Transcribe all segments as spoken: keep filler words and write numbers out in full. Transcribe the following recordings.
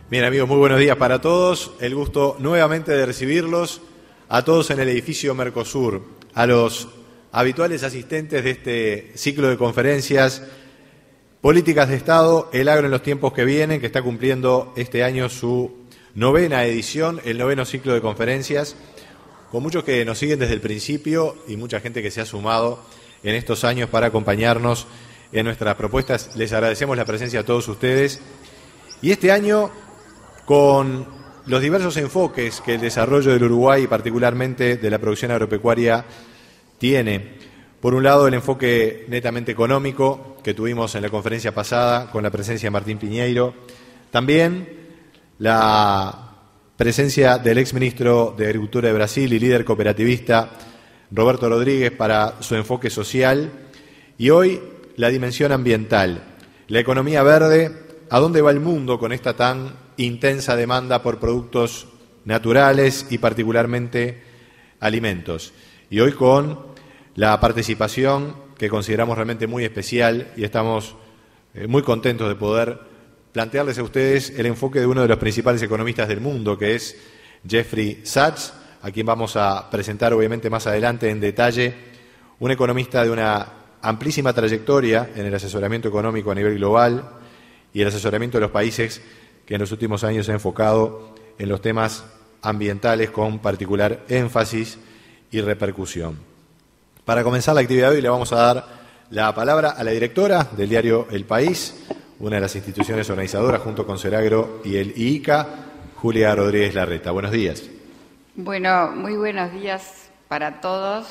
Bien, amigos, muy buenos días para todos. El gusto nuevamente de recibirlos a todos en el edificio Mercosur, a los habituales asistentes de este ciclo de conferencias Políticas de Estado, el agro en los tiempos que vienen, que está cumpliendo este año su novena edición, el noveno ciclo de conferencias, con muchos que nos siguen desde el principio y mucha gente que se ha sumado en estos años para acompañarnos en nuestras propuestas. Les agradecemos la presencia a todos ustedes. Y este año, con los diversos enfoques que el desarrollo del Uruguay y particularmente de la producción agropecuaria tiene, por un lado el enfoque netamente económico que tuvimos en la conferencia pasada con la presencia de Martín Piñeiro, también la presencia del exministro de Agricultura de Brasil y líder cooperativista Roberto Rodríguez para su enfoque social, y hoy la dimensión ambiental, la economía verde. ¿A dónde va el mundo con esta tan intensa demanda por productos naturales y particularmente alimentos? Y hoy con la participación que consideramos realmente muy especial y estamos eh, muy contentos de poder plantearles a ustedes el enfoque de uno de los principales economistas del mundo, que es Jeffrey Sachs, a quien vamos a presentar obviamente más adelante en detalle, un economista de una amplísima trayectoria en el asesoramiento económico a nivel global y el asesoramiento de los países que en los últimos años se ha enfocado en los temas ambientales con particular énfasis y repercusión. Para comenzar la actividad de hoy le vamos a dar la palabra a la directora del diario El País, una de las instituciones organizadoras junto con Seragro y el I I C A, Julia Rodríguez Larreta. Buenos días. Bueno, muy buenos días para todos.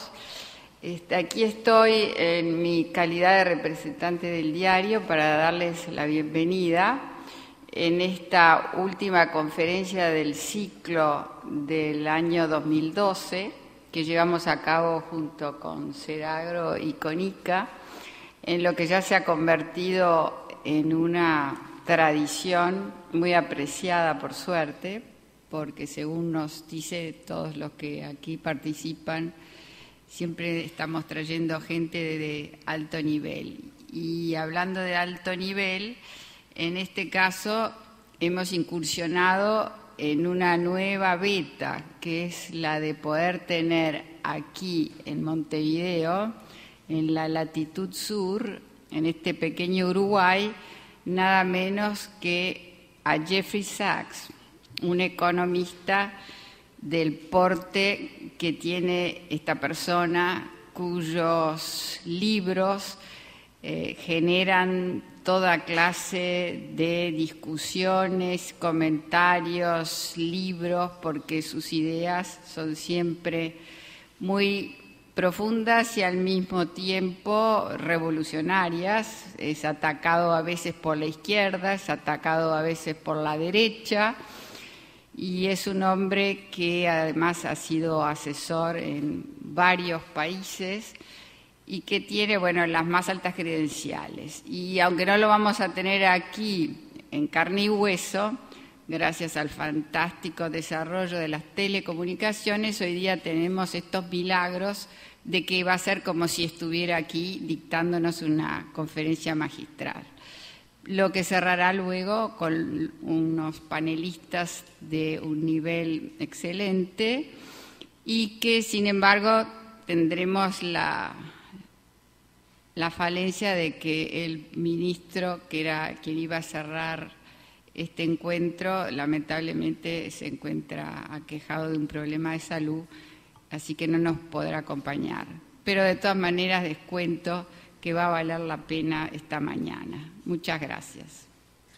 Este, aquí estoy en mi calidad de representante del diario para darles la bienvenida en esta última conferencia del ciclo del año dos mil doce que llevamos a cabo junto con Seragro y con I C A, en lo que ya se ha convertido en una tradición muy apreciada, por suerte, porque según nos dice todos los que aquí participan, siempre estamos trayendo gente de alto nivel. Y hablando de alto nivel, en este caso hemos incursionado en una nueva beta, que es la de poder tener aquí en Montevideo, en la latitud sur, en este pequeño Uruguay, nada menos que a Jeffrey Sachs, un economista del porte que tiene esta persona, cuyos libros eh, generan toda clase de discusiones, comentarios, libros, porque sus ideas son siempre muy profundas y al mismo tiempo revolucionarias. Es atacado a veces por la izquierda, es atacado a veces por la derecha, y es un hombre que además ha sido asesor en varios países y que tiene, bueno, las más altas credenciales. Y aunque no lo vamos a tener aquí en carne y hueso, gracias al fantástico desarrollo de las telecomunicaciones, hoy día tenemos estos milagros de que va a ser como si estuviera aquí dictándonos una conferencia magistral. Lo que cerrará luego con unos panelistas de un nivel excelente y que, sin embargo, tendremos la, la falencia de que el ministro, que era quien iba a cerrar este encuentro, lamentablemente se encuentra aquejado de un problema de salud, así que no nos podrá acompañar. Pero de todas maneras descuento que va a valer la pena esta mañana. Muchas gracias.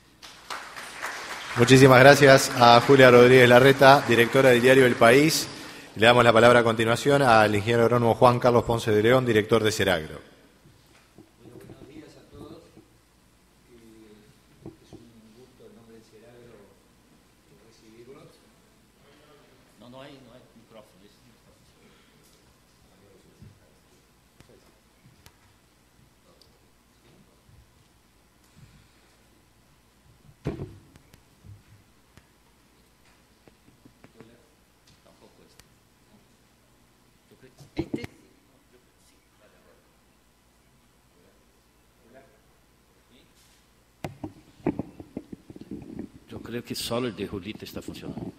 Muchísimas gracias a Julia Rodríguez Larreta, directora del diario El País. Le damos la palabra a continuación al ingeniero agrónomo Juan Carlos Ponce de León, director de Seragro. Bueno, buenos días a todos. Eh, es un gusto en nombre de Seragro recibirlos. No, no hay, no hay micrófono. Este, yo creo que solo el de Julita está funcionando.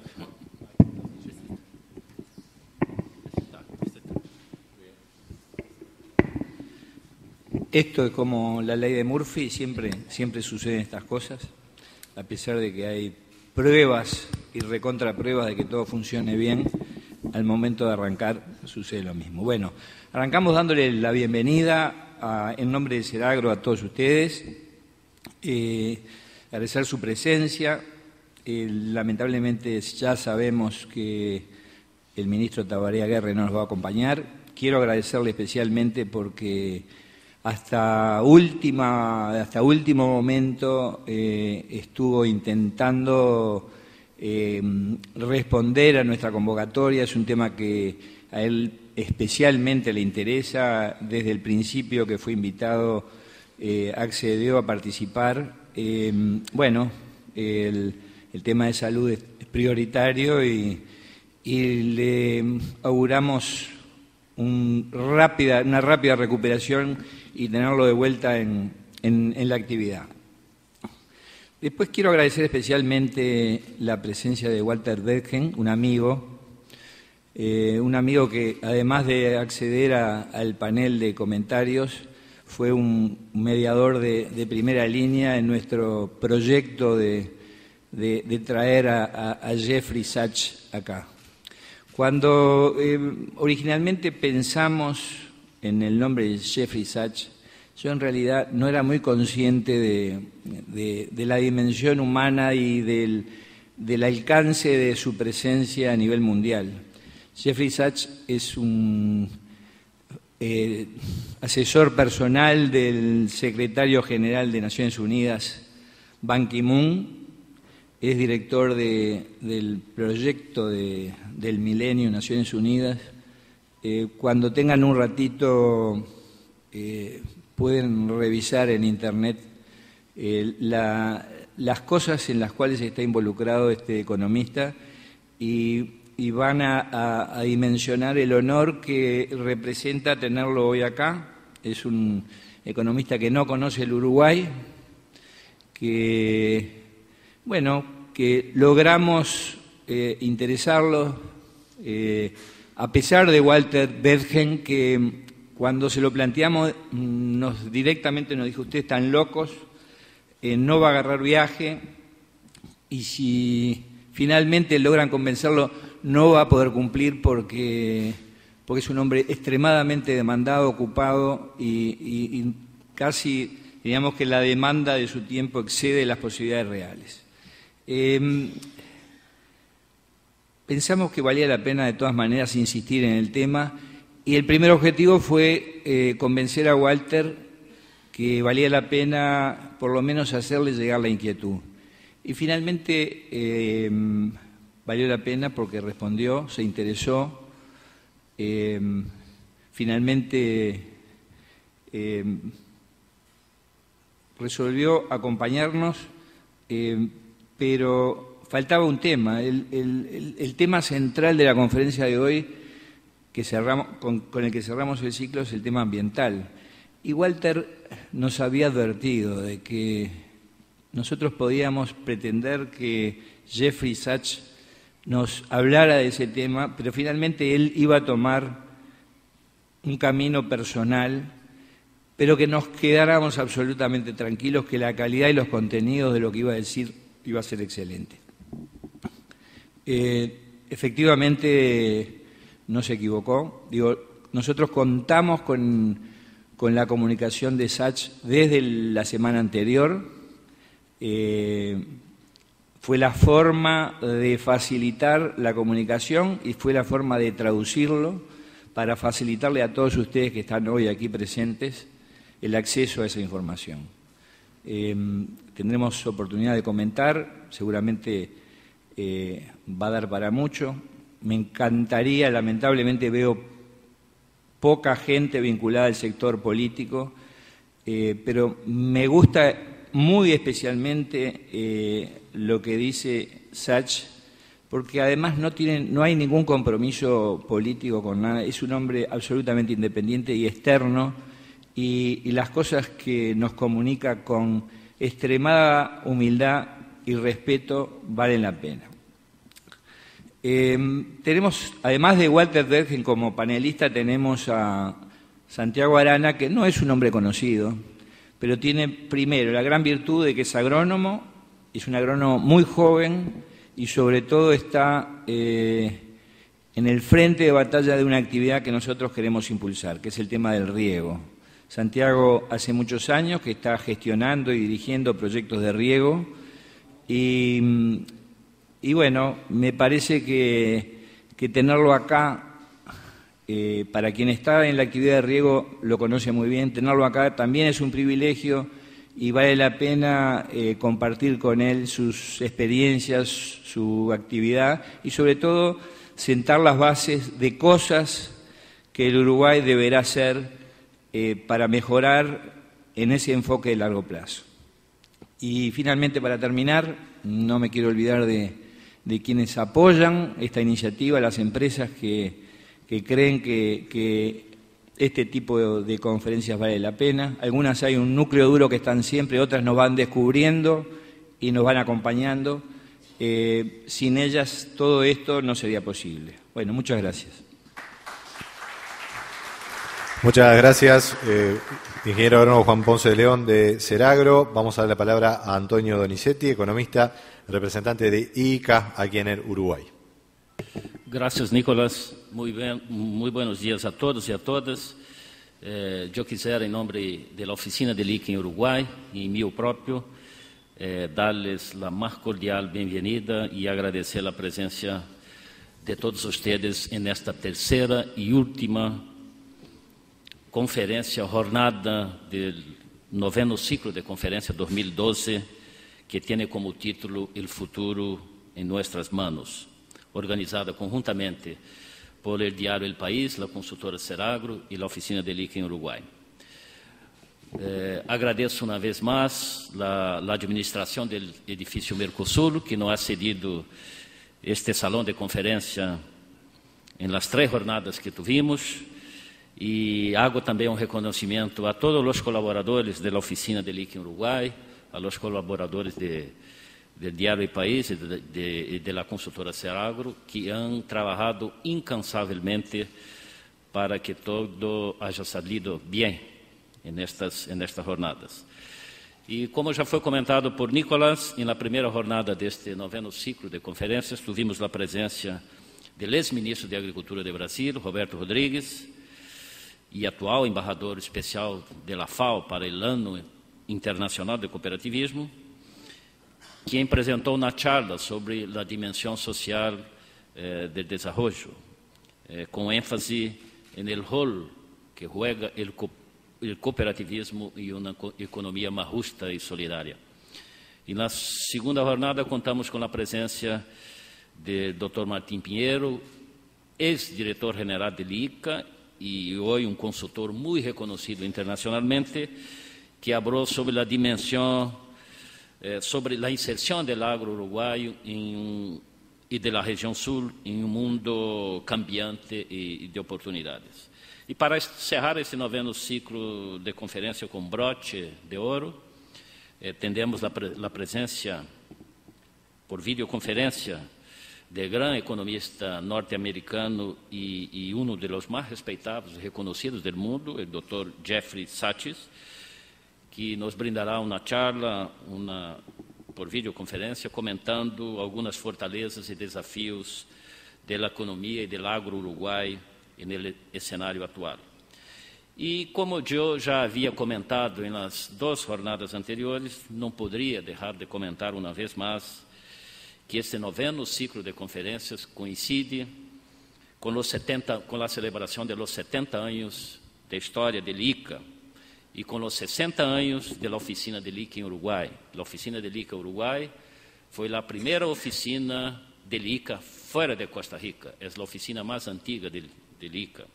Esto es como la ley de Murphy, siempre, siempre suceden estas cosas, a pesar de que hay pruebas y recontrapruebas de que todo funcione bien, al momento de arrancar sucede lo mismo. Bueno, arrancamos dándole la bienvenida a, en nombre de Seragro a todos ustedes, eh, agradecer su presencia. Eh, lamentablemente ya sabemos que el ministro Tabaré Aguirre no nos va a acompañar. Quiero agradecerle especialmente porque hasta última, hasta último momento eh, estuvo intentando eh, responder a nuestra convocatoria. Es un tema que a él especialmente le interesa. Desde el principio que fue invitado eh, accedió a participar. Eh, bueno, el, el tema de salud es prioritario y, y le auguramos un rápida, una rápida recuperación y tenerlo de vuelta en, en, en la actividad. Después quiero agradecer especialmente la presencia de Walter Bergen, un amigo, eh, un amigo que además de acceder a, al panel de comentarios, fue un mediador de, de primera línea en nuestro proyecto de, de, de traer a, a, a Jeffrey Sachs acá. Cuando eh, originalmente pensamos en el nombre de Jeffrey Sachs, yo en realidad no era muy consciente de, de, de la dimensión humana y del, del alcance de su presencia a nivel mundial. Jeffrey Sachs es un eh, asesor personal del secretario general de Naciones Unidas, Ban Ki-moon. Es director de, del proyecto de, del Milenio Naciones Unidas. Eh, cuando tengan un ratito, eh, pueden revisar en Internet eh, la, las cosas en las cuales está involucrado este economista y, y van a, a, a dimensionar el honor que representa tenerlo hoy acá. Es un economista que no conoce el Uruguay, que... Bueno, que logramos eh, interesarlo, eh, a pesar de Walter Bergen, que cuando se lo planteamos nos directamente nos dijo: ustedes están locos, eh, no va a agarrar viaje, y si finalmente logran convencerlo no va a poder cumplir porque, porque es un hombre extremadamente demandado, ocupado y, y, y casi, digamos que la demanda de su tiempo excede las posibilidades reales. Eh, pensamos que valía la pena de todas maneras insistir en el tema y el primer objetivo fue eh, convencer a Walter que valía la pena por lo menos hacerle llegar la inquietud. Y finalmente eh, valió la pena porque respondió, se interesó, eh, finalmente eh, resolvió acompañarnos. Eh, Pero faltaba un tema, el, el, el tema central de la conferencia de hoy que cerramos, con, con el que cerramos el ciclo es el tema ambiental. Y Walter nos había advertido de que nosotros podíamos pretender que Jeffrey Sachs nos hablara de ese tema, pero finalmente él iba a tomar un camino personal, pero que nos quedáramos absolutamente tranquilos que la calidad y los contenidos de lo que iba a decir iba a ser excelente. Eh, efectivamente no se equivocó. Digo, nosotros contamos con, con la comunicación de Sachs desde la semana anterior. Eh, fue la forma de facilitar la comunicación y fue la forma de traducirlo para facilitarle a todos ustedes que están hoy aquí presentes el acceso a esa información. Eh, tendremos oportunidad de comentar, seguramente eh, va a dar para mucho. Me encantaría, lamentablemente veo poca gente vinculada al sector político, eh, pero me gusta muy especialmente eh, lo que dice Sachs, porque además no, tienen, no hay ningún compromiso político con nada, es un hombre absolutamente independiente y externo, y, y las cosas que nos comunica con extremada humildad y respeto valen la pena. Eh, tenemos, además de Walter Dergen como panelista, tenemos a Santiago Arana, que no es un hombre conocido, pero tiene primero la gran virtud de que es agrónomo, es un agrónomo muy joven y sobre todo está eh, en el frente de batalla de una actividad que nosotros queremos impulsar, que es el tema del riego. Santiago hace muchos años que está gestionando y dirigiendo proyectos de riego y... Y bueno, me parece que, que tenerlo acá, eh, para quien está en la actividad de riego lo conoce muy bien, tenerlo acá también es un privilegio y vale la pena eh, compartir con él sus experiencias, su actividad y sobre todo sentar las bases de cosas que el Uruguay deberá hacer eh, para mejorar en ese enfoque de largo plazo. Y finalmente, para terminar, no me quiero olvidar de... de quienes apoyan esta iniciativa, las empresas que, que creen que, que este tipo de, de conferencias vale la pena. Algunas hay un núcleo duro que están siempre, otras nos van descubriendo y nos van acompañando. Eh, sin ellas todo esto no sería posible. Bueno, muchas gracias. Muchas gracias, eh, ingeniero agrónomo Juan Ponce de León de Seragro. Vamos a dar la palabra a Antonio Donizetti, economista, representante de I C A aquí en el Uruguay. Gracias, Nicolás. Muy, bien, muy buenos días a todos y a todas. Eh, yo quisiera, en nombre de la oficina del I C A en Uruguay y mío propio, eh, darles la más cordial bienvenida y agradecer la presencia de todos ustedes en esta tercera y última conferencia, jornada del noveno ciclo de conferencia dos mil doce, que tiene como título El futuro en nuestras manos, organizada conjuntamente por el diario El País, la consultora Seragro y la oficina del I C A en Uruguay. Eh, agradezco una vez más la, la administración del edificio Mercosur, que nos ha cedido este salón de conferencia en las tres jornadas que tuvimos. Y hago también un reconocimiento a todos los colaboradores de la oficina del I C A en Uruguay, a los colaboradores de, del diario El País y de, de, de la consultora Seragro, que han trabajado incansablemente para que todo haya salido bien en estas, en estas jornadas. Y como ya fue comentado por Nicolás, en la primera jornada de este noveno ciclo de conferencias tuvimos la presencia del ex-ministro de Agricultura de Brasil, Roberto Rodrigues, e atual embajador especial da F A O para o Ano Internacional de Cooperativismo, que apresentou na charla sobre a dimensão social eh, do desenvolvimento, eh, com ênfase no rol que juega o co cooperativismo e uma economia mais justa e solidária. E na segunda jornada contamos com a presença do doutor Martim Pinheiro, ex-diretor-general do I C A, y hoy un consultor muy reconocido internacionalmente, que habló sobre la dimensión, eh, sobre la inserción del agro uruguayo en un, y de la región sur en un mundo cambiante y, y de oportunidades. Y para cerrar este noveno ciclo de conferencia con broche de oro, eh, tendremos la, pre la presencia por videoconferencia del gran economista norteamericano y, y uno de los más respetados y reconocidos del mundo, el doctor Jeffrey Sachs, que nos brindará una charla una, por videoconferencia comentando algunas fortalezas y desafíos de la economía y del agro uruguay en el escenario actual. Y como yo ya había comentado en las dos jornadas anteriores, no podría dejar de comentar una vez más que este noveno ciclo de conferencias coincide con, los setenta, con la celebración de los setenta años de historia del I C A y con los sesenta años de la oficina del I C A en Uruguay. La oficina del I C A Uruguay fue la primera oficina del I C A fuera de Costa Rica, es la oficina más antigua del, del I C A.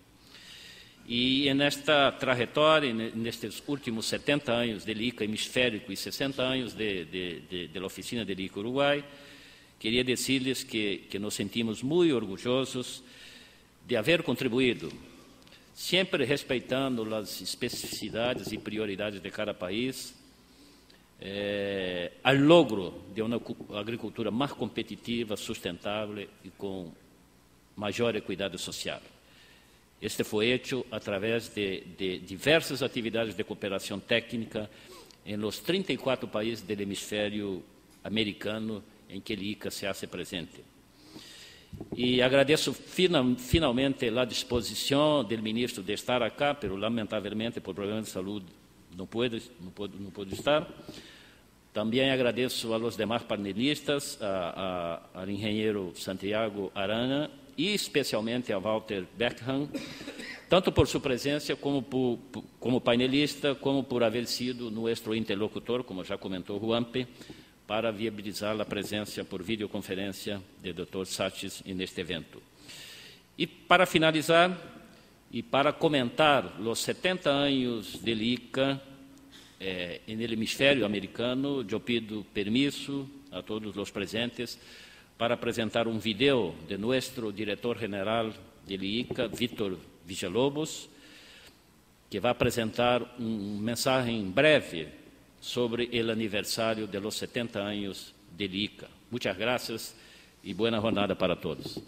Y en esta trayectoria, en estos últimos setenta años del I C A hemisférico y sesenta años de, de, de, de la oficina del I C A Uruguay, quería decirles que, que nos sentimos muy orgullosos de haber contribuido, siempre respetando las especificidades y prioridades de cada país, eh, al logro de una agricultura más competitiva, sustentable y con mayor equidad social. Este fue hecho a través de, de diversas actividades de cooperación técnica en los treinta y cuatro países del hemisferio americano en que el I C A se hace presente. Y agradezco final, finalmente la disposición del ministro de estar acá, pero lamentablemente por problemas de salud no puede, no puede, no puede estar. También agradezco a los demás panelistas, a, a, al ingeniero Santiago Arana y especialmente a Walter Beckham, tanto por su presencia como, por, como panelista, como por haber sido nuestro interlocutor, como ya comentó Juanpe, para viabilizar la presencia por videoconferencia del doctor Sachs en este evento. Y para finalizar, y para comentar los setenta años del I C A eh, en el hemisferio americano, yo pido permiso a todos los presentes para presentar un video de nuestro director general del I C A, Víctor Villalobos, que va a presentar un mensaje en breve sobre el aniversario de los setenta años del I C A. Muchas gracias y buena jornada para todos.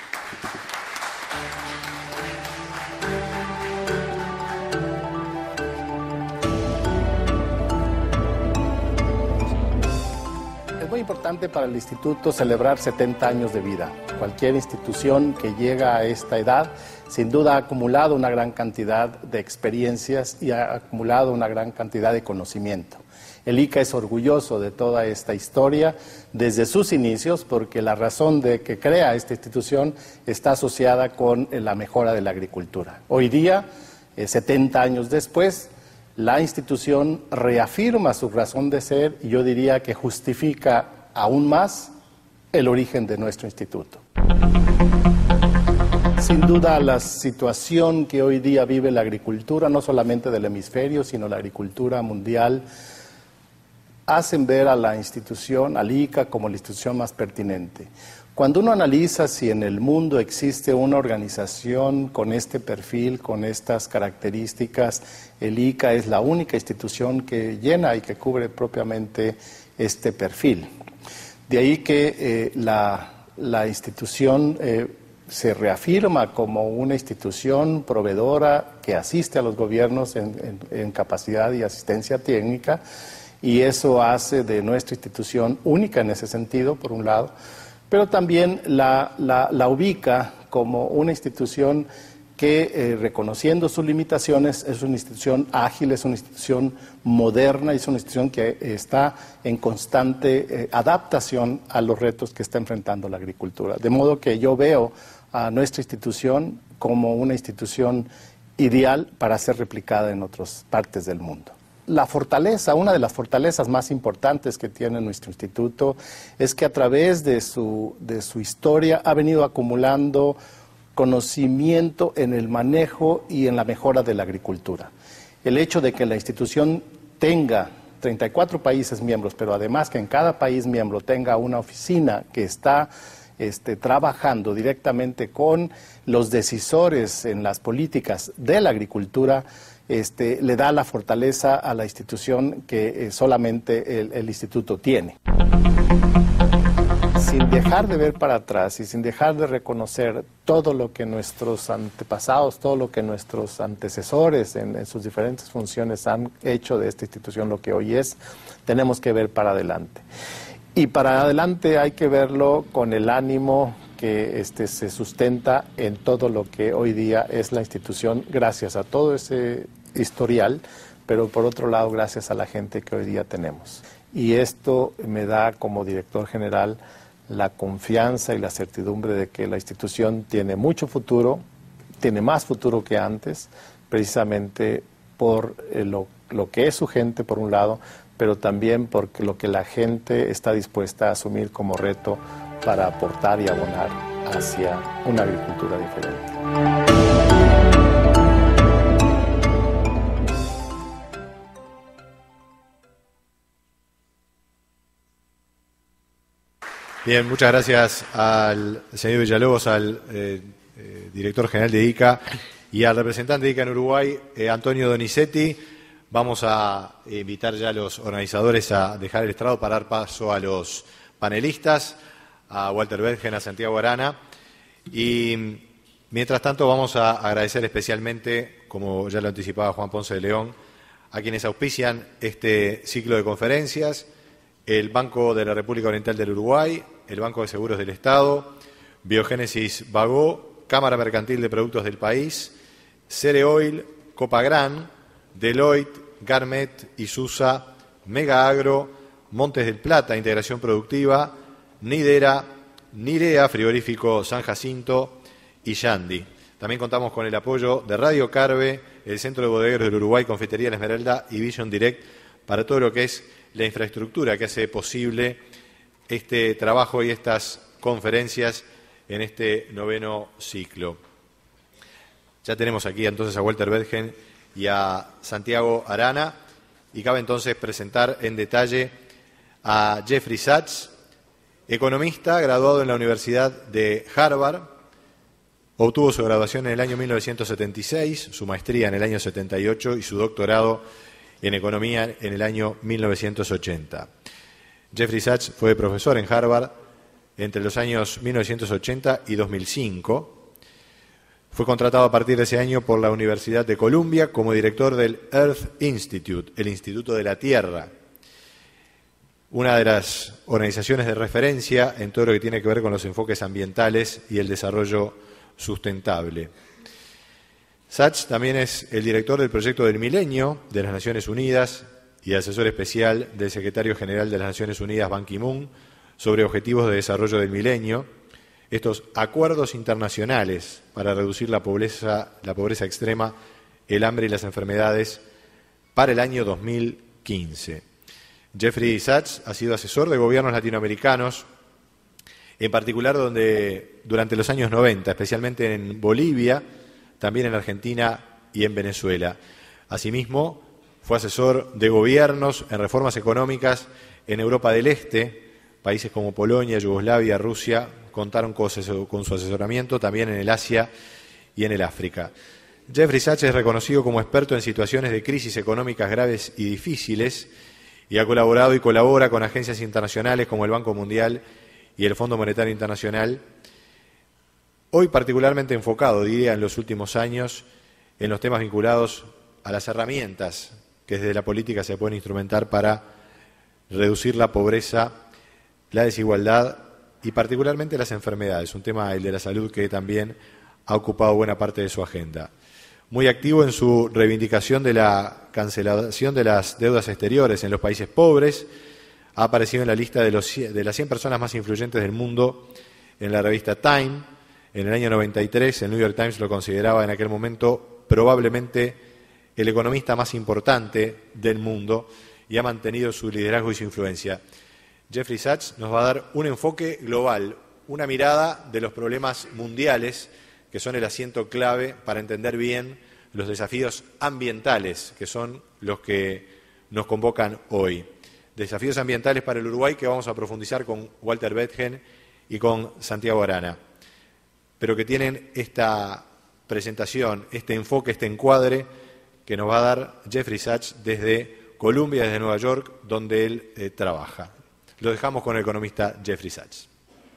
Es muy importante para el Instituto celebrar setenta años de vida. Cualquier institución que llega a esta edad, sin duda ha acumulado una gran cantidad de experiencias y ha acumulado una gran cantidad de conocimiento. El I C A es orgulloso de toda esta historia desde sus inicios, porque la razón de que crea esta institución está asociada con la mejora de la agricultura. Hoy día, eh, setenta años después, la institución reafirma su razón de ser y yo diría que justifica aún más el origen de nuestro instituto. Sin duda, la situación que hoy día vive la agricultura, no solamente del hemisferio, sino la agricultura mundial, hacen ver a la institución, al I C A, como la institución más pertinente. Cuando uno analiza si en el mundo existe una organización con este perfil, con estas características, el I C A es la única institución que llena y que cubre propiamente este perfil. De ahí que eh, la, la institución eh, se reafirma como una institución proveedora que asiste a los gobiernos en, en, en capacidad y asistencia técnica, y eso hace de nuestra institución única en ese sentido, por un lado, pero también la, la, la ubica como una institución que, eh, reconociendo sus limitaciones, es una institución ágil, es una institución moderna, es una institución que está en constante eh, adaptación a los retos que está enfrentando la agricultura. De modo que yo veo a nuestra institución como una institución ideal para ser replicada en otras partes del mundo. La fortaleza, una de las fortalezas más importantes que tiene nuestro instituto es que a través de su, de su historia ha venido acumulando conocimiento en el manejo y en la mejora de la agricultura. El hecho de que la institución tenga treinta y cuatro países miembros, pero además que en cada país miembro tenga una oficina que está este, trabajando directamente con los decisores en las políticas de la agricultura, Este, le da la fortaleza a la institución que eh, solamente el, el instituto tiene. Sin dejar de ver para atrás y sin dejar de reconocer todo lo que nuestros antepasados, todo lo que nuestros antecesores en, en sus diferentes funciones han hecho de esta institución lo que hoy es, tenemos que ver para adelante. Y para adelante hay que verlo con el ánimo que este, se sustenta en todo lo que hoy día es la institución, gracias a todo ese historial, pero por otro lado gracias a la gente que hoy día tenemos. Y esto me da como director general la confianza y la certidumbre de que la institución tiene mucho futuro, tiene más futuro que antes, precisamente por lo, lo que es su gente por un lado, pero también por lo que la gente está dispuesta a asumir como reto para aportar y abonar hacia una agricultura diferente. Bien, muchas gracias al señor Villalobos, al eh, eh, director general de I C A y al representante de I C A en Uruguay, eh, Antonio Donizetti. Vamos a invitar ya a los organizadores a dejar el estrado para dar paso a los panelistas, a Walter Betgen, a Santiago Arana. Y mientras tanto vamos a agradecer especialmente, como ya lo anticipaba Juan Ponce de León, a quienes auspician este ciclo de conferencias: el Banco de la República Oriental del Uruguay, el Banco de Seguros del Estado, Biogénesis Bagó, Cámara Mercantil de Productos del País, Cereoil, Copagran, Deloitte, Garmet, Isusa, Mega Agro, Montes del Plata, Integración Productiva, Nidera, Nirea, Frigorífico San Jacinto y Yandi. También contamos con el apoyo de Radio Carve, el Centro de Bodegueros del Uruguay, Confitería La Esmeralda y Vision Direct para todo lo que es la infraestructura que hace posible este trabajo y estas conferencias en este noveno ciclo. Ya tenemos aquí entonces a Walter Betgen y a Santiago Arana, y cabe entonces presentar en detalle a Jeffrey Sachs, economista graduado en la Universidad de Harvard. Obtuvo su graduación en el año mil novecientos setenta y seis, su maestría en el año setenta y ocho y su doctorado en economía en el año mil novecientos ochenta. Jeffrey Sachs fue profesor en Harvard entre los años mil novecientos ochenta y dos mil cinco. Fue contratado a partir de ese año por la Universidad de Columbia como director del Earth Institute, el Instituto de la Tierra, una de las organizaciones de referencia en todo lo que tiene que ver con los enfoques ambientales y el desarrollo sustentable. Sachs también es el director del Proyecto del Milenio de las Naciones Unidas y asesor especial del Secretario General de las Naciones Unidas, Ban Ki-moon, sobre objetivos de desarrollo del milenio, estos acuerdos internacionales para reducir la pobreza, la pobreza extrema, el hambre y las enfermedades para el año dos mil quince. Jeffrey Sachs ha sido asesor de gobiernos latinoamericanos, en particular donde, durante los años noventa, especialmente en Bolivia, también en Argentina y en Venezuela. Asimismo, fue asesor de gobiernos en reformas económicas en Europa del Este. Países como Polonia, Yugoslavia, Rusia contaron con su asesoramiento, también en el Asia y en el África. Jeffrey Sachs es reconocido como experto en situaciones de crisis económicas graves y difíciles y ha colaborado y colabora con agencias internacionales como el Banco Mundial y el Fondo Monetario Internacional, hoy particularmente enfocado, diría, en los últimos años, en los temas vinculados a las herramientas que desde la política se pueden instrumentar para reducir la pobreza, la desigualdad y particularmente las enfermedades, un tema, el de la salud, que también ha ocupado buena parte de su agenda. Muy activo en su reivindicación de la cancelación de las deudas exteriores en los países pobres, ha aparecido en la lista de, los, de las cien personas más influyentes del mundo en la revista Time. En el año noventa y tres, el New York Times lo consideraba en aquel momento probablemente el economista más importante del mundo y ha mantenido su liderazgo y su influencia. Jeffrey Sachs nos va a dar un enfoque global, una mirada de los problemas mundiales que son el asiento clave para entender bien los desafíos ambientales que son los que nos convocan hoy. Desafíos ambientales para el Uruguay que vamos a profundizar con Walter Betgen y con Santiago Arana, pero que tienen esta presentación, este enfoque, este encuadre que nos va a dar Jeffrey Sachs desde Columbia, desde Nueva York, donde él eh, trabaja. Lo dejamos con el economista Jeffrey Sachs.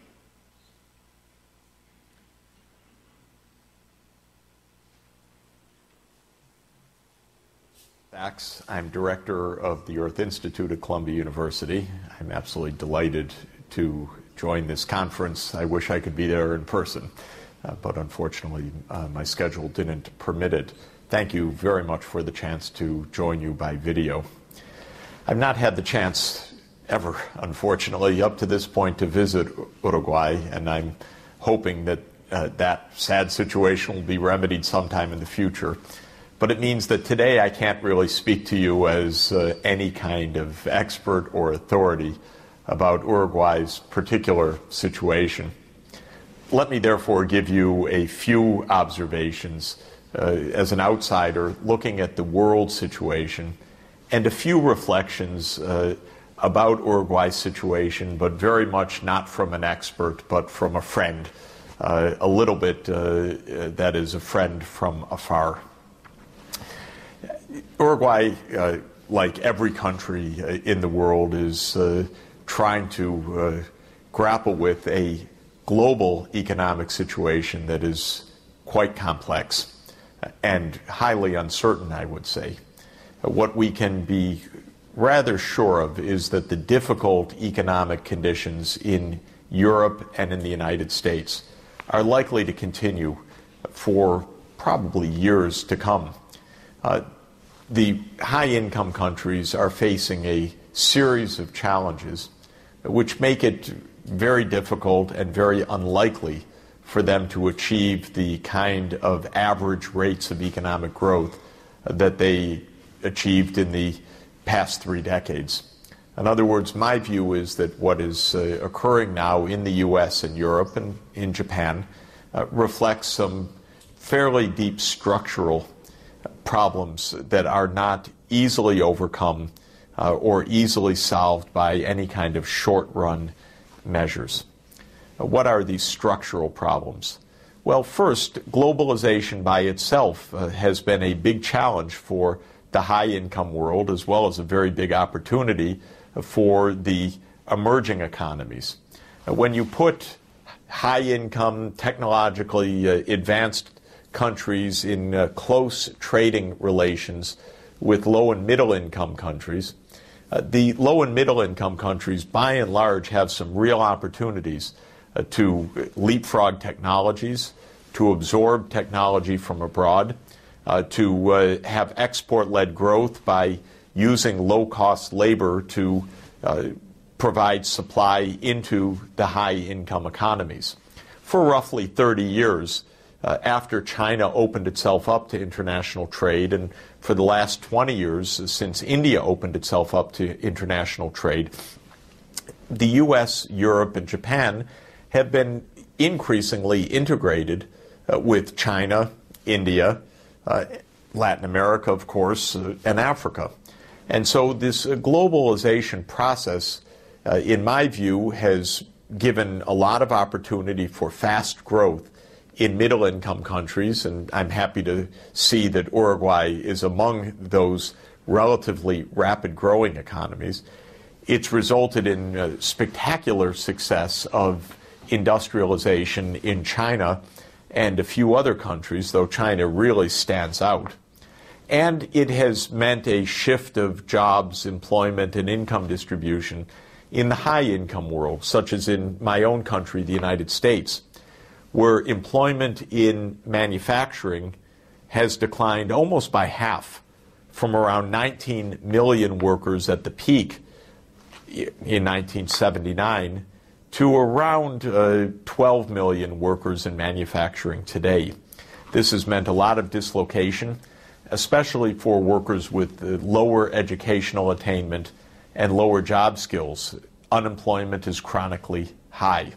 Sachs. I'm director of the Earth Institute at Columbia University. I'm absolutely delighted to join this conference. I wish I could be there in person, uh, but unfortunately uh, my schedule didn't permit it. Thank you very much for the chance to join you by video. I've not had the chance ever, unfortunately, up to this point to visit Uruguay, and I'm hoping that uh, that sad situation will be remedied sometime in the future. But it means that today I can't really speak to you as uh, any kind of expert or authority about Uruguay's particular situation. Let me therefore give you a few observations uh, as an outsider looking at the world situation and a few reflections uh, about Uruguay's situation, but very much not from an expert, but from a friend, uh, a little bit uh, that is a friend from afar. Uruguay, uh, like every country uh, in the world, is uh, trying to uh, grapple with a global economic situation that is quite complex and highly uncertain, I would say. What we can be rather sure of is that the difficult economic conditions in Europe and in the United States are likely to continue for probably years to come. Uh, the high-income countries are facing a series of challenges which make it very difficult and very unlikely for them to achieve the kind of average rates of economic growth that they achieved in the past three decades. In other words, my view is that what is uh, occurring now in the U S and Europe and in Japan uh, reflects some fairly deep structural problems that are not easily overcome uh, or easily solved by any kind of short-run measures. Uh, what are these structural problems? Well, first, globalization by itself uh, has been a big challenge for the high-income world, as well as a very big opportunity for the emerging economies. Uh, when you put high-income, technologically uh, advanced countries in uh, close trading relations with low and middle income countries, uh, the low and middle income countries by and large have some real opportunities uh, to leapfrog technologies, to absorb technology from abroad, uh, to uh, have export-led growth by using low-cost labor to uh, provide supply into the high-income economies. For roughly thirty years, Uh, after China opened itself up to international trade, and for the last twenty years since India opened itself up to international trade, the U S, Europe, and Japan have been increasingly integrated uh, with China, India, uh, Latin America, of course, uh, and Africa. And so this uh, globalization process, uh, in my view, has given a lot of opportunity for fast growth in middle-income countries, and I'm happy to see that Uruguay is among those relatively rapid-growing economies. It's resulted in uh, spectacular success of industrialization in China and a few other countries, though China really stands out. And it has meant a shift of jobs, employment, and income distribution in the high-income world, such as in my own country, the United States, where employment in manufacturing has declined almost by half, from around nineteen million workers at the peak in nineteen seventy-nine to around uh, twelve million workers in manufacturing today. This has meant a lot of dislocation, especially for workers with uh, lower educational attainment and lower job skills. Unemployment is chronically high.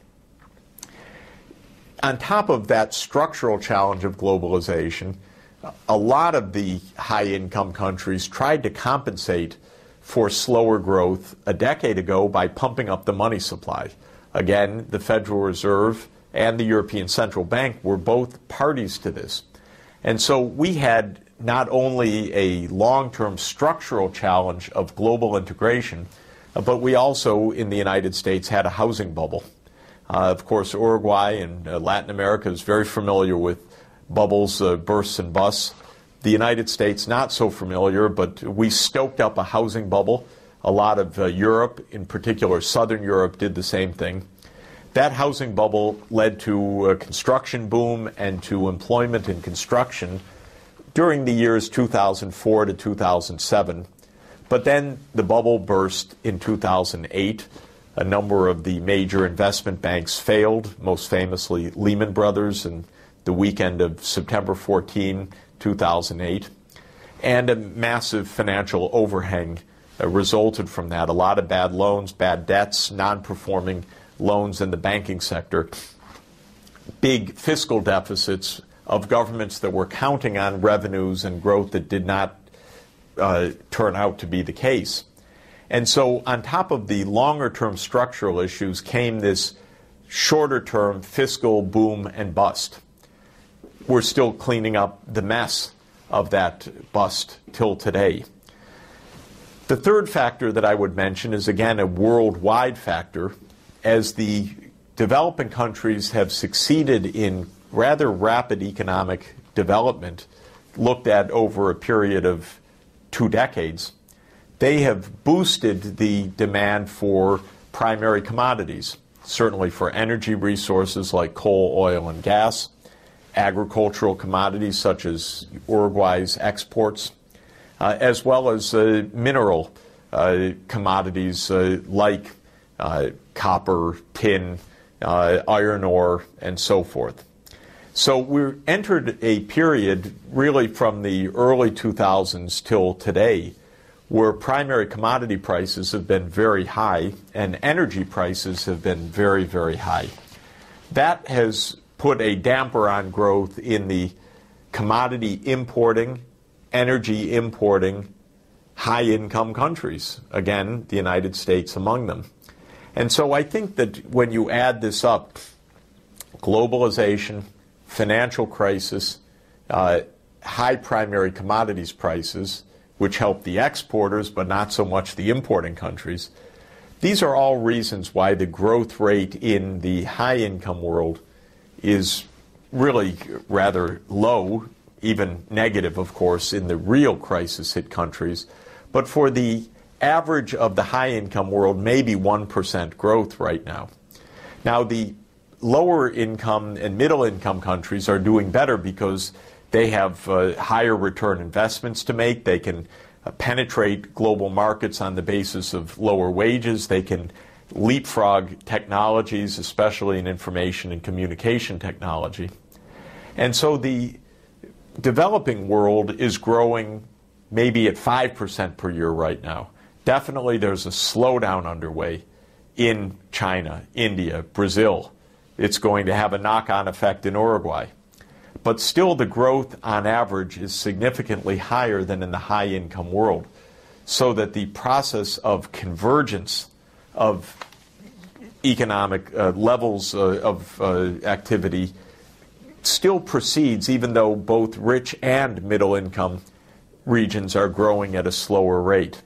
On top of that structural challenge of globalization, a lot of the high-income countries tried to compensate for slower growth a decade ago by pumping up the money supply. Again, the Federal Reserve and the European Central Bank were both parties to this. And so we had not only a long-term structural challenge of global integration, but we also, in the United States, had a housing bubble. Uh, of course, Uruguay and uh, Latin America is very familiar with bubbles, uh, bursts, and busts. The United States, not so familiar, but we stoked up a housing bubble. A lot of uh, Europe, in particular Southern Europe, did the same thing. That housing bubble led to a construction boom and to employment in construction during the years two thousand four to two thousand seven. But then the bubble burst in two thousand eight. A number of the major investment banks failed, most famously Lehman Brothers in the weekend of September fourteenth, two thousand eight. And a massive financial overhang uh, resulted from that. A lot of bad loans, bad debts, non-performing loans in the banking sector, big fiscal deficits of governments that were counting on revenues and growth that did not uh, turn out to be the case. And so on top of the longer-term structural issues came this shorter-term fiscal boom and bust. We're still cleaning up the mess of that bust till today. The third factor that I would mention is, again, a worldwide factor. As the developing countries have succeeded in rather rapid economic development, looked at over a period of two decades, they have boosted the demand for primary commodities, certainly for energy resources like coal, oil, and gas, agricultural commodities such as Uruguay's exports, uh, as well as uh, mineral uh, commodities uh, like uh, copper, tin, uh, iron ore, and so forth. So we entered a period really from the early two thousands till today where primary commodity prices have been very high and energy prices have been very, very high. That has put a damper on growth in the commodity importing, energy importing, high-income countries. Again, the United States among them. And so I think that when you add this up, globalization, financial crisis, uh, high primary commodities prices, which help the exporters but not so much the importing countries, these are all reasons why the growth rate in the high-income world is really rather low, even negative, of course, in the real crisis-hit countries. But for the average of the high-income world, maybe one percent growth right now. Now, the lower income and middle income countries are doing better because they have uh, higher return investments to make. They can uh, penetrate global markets on the basis of lower wages. They can leapfrog technologies, especially in information and communication technology. And so the developing world is growing maybe at five percent per year right now. Definitely there's a slowdown underway in China, India, Brazil. It's going to have a knock-on effect in Uruguay. But still the growth on average is significantly higher than in the high-income world, so that the process of convergence of economic uh, levels uh, of uh, activity still proceeds, even though both rich and middle-income regions are growing at a slower rate.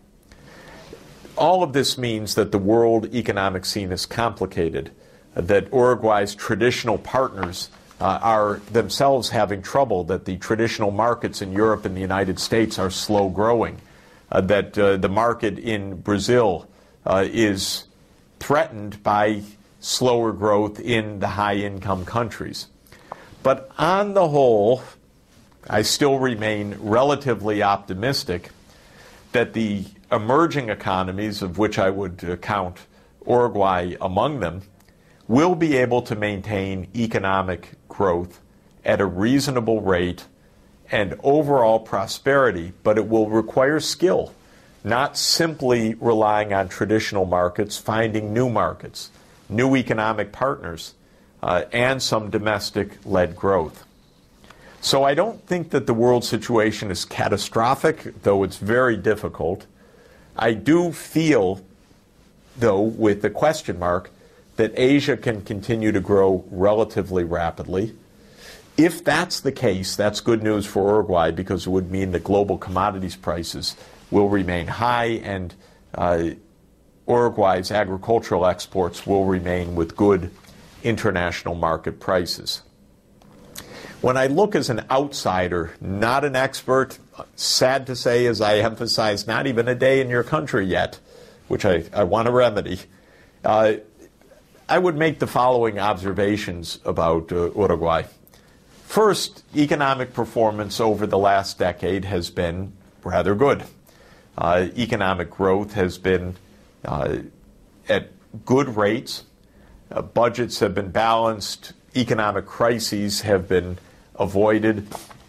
All of this means that the world economic scene is complicated, that Uruguay's traditional partners uh, are themselves having trouble, that the traditional markets in Europe and the United States are slow growing, uh, that uh, the market in Brazil uh, is threatened by slower growth in the high-income countries. But on the whole, I still remain relatively optimistic that the emerging economies, of which I would uh, count Uruguay among them, will be able to maintain economic growth at a reasonable rate and overall prosperity, but it will require skill, not simply relying on traditional markets, finding new markets, new economic partners, uh, and some domestic-led growth. So I don't think that the world situation is catastrophic, though it's very difficult. I do feel, though, with the question mark, that Asia can continue to grow relatively rapidly. If that's the case, that's good news for Uruguay, because it would mean that global commodities prices will remain high and uh, Uruguay's agricultural exports will remain with good international market prices. When I look as an outsider, not an expert, sad to say, as I emphasize, not even a day in your country yet, which I, I want to remedy, uh, I would make the following observations about uh, Uruguay. First, economic performance over the last decade has been rather good. Uh, economic growth has been uh, at good rates. Uh, budgets have been balanced. Economic crises have been avoided.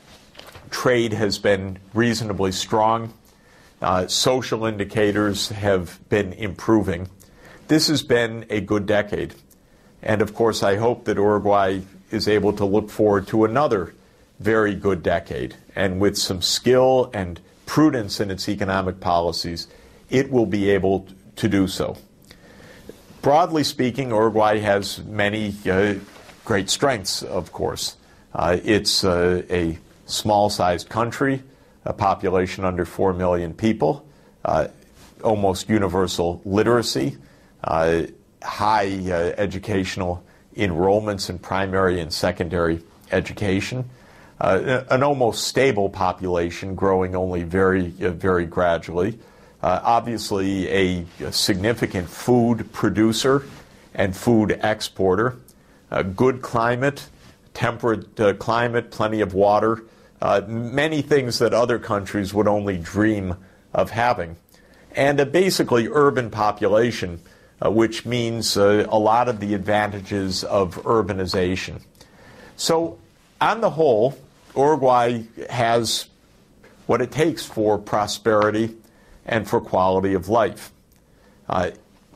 Trade has been reasonably strong. Uh, social indicators have been improving. This has been a good decade. And of course, I hope that Uruguay is able to look forward to another very good decade. And with some skill and prudence in its economic policies, it will be able to do so. Broadly speaking, Uruguay has many uh, great strengths, of course. Uh, it's uh, a small-sized country, a population under four million people, uh, almost universal literacy, uh, high uh, educational enrollments in primary and secondary education, uh, an almost stable population growing only very, uh, very gradually, uh, obviously a, a significant food producer and food exporter, a good climate, temperate uh, climate, plenty of water, uh, many things that other countries would only dream of having, and a basically urban population, uh, which means uh, a lot of the advantages of urbanization. So on the whole, Uruguay has what it takes for prosperity and for quality of life. Uh,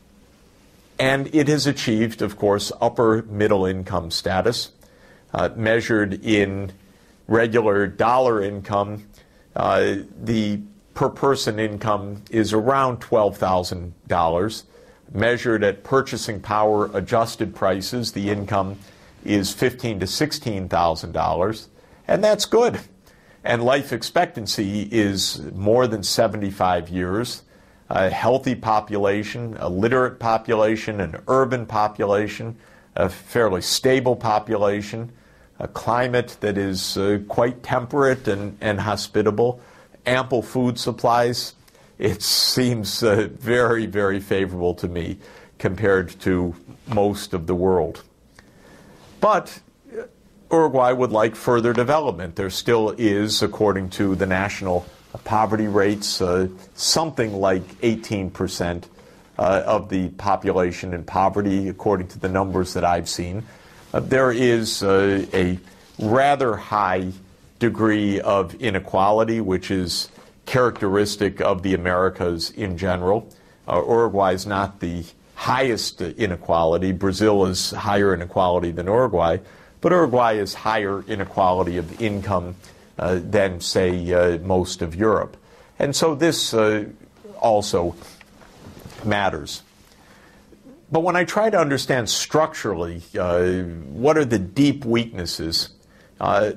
and it has achieved, of course, upper middle income status, uh, measured in regular dollar income. Uh, the per person income is around twelve thousand dollars. Measured at purchasing power adjusted prices, the income is fifteen thousand to sixteen thousand dollars, and that's good. And life expectancy is more than seventy-five years. A healthy population, a literate population, an urban population, a fairly stable population, a climate that is uh, quite temperate and, and hospitable, ample food supplies. It seems uh, very, very favorable to me compared to most of the world. But Uruguay would like further development. There still is, according to the national poverty rates, uh, something like eighteen percent uh, of the population in poverty, according to the numbers that I've seen. Uh, there is uh, a rather high degree of inequality, which is characteristic of the Americas in general. Uh, Uruguay is not the highest inequality. Brazil is higher inequality than Uruguay, but Uruguay is higher inequality of income uh, than, say, uh, most of Europe. And so this uh, also matters. But when I try to understand structurally uh, what are the deep weaknesses, uh,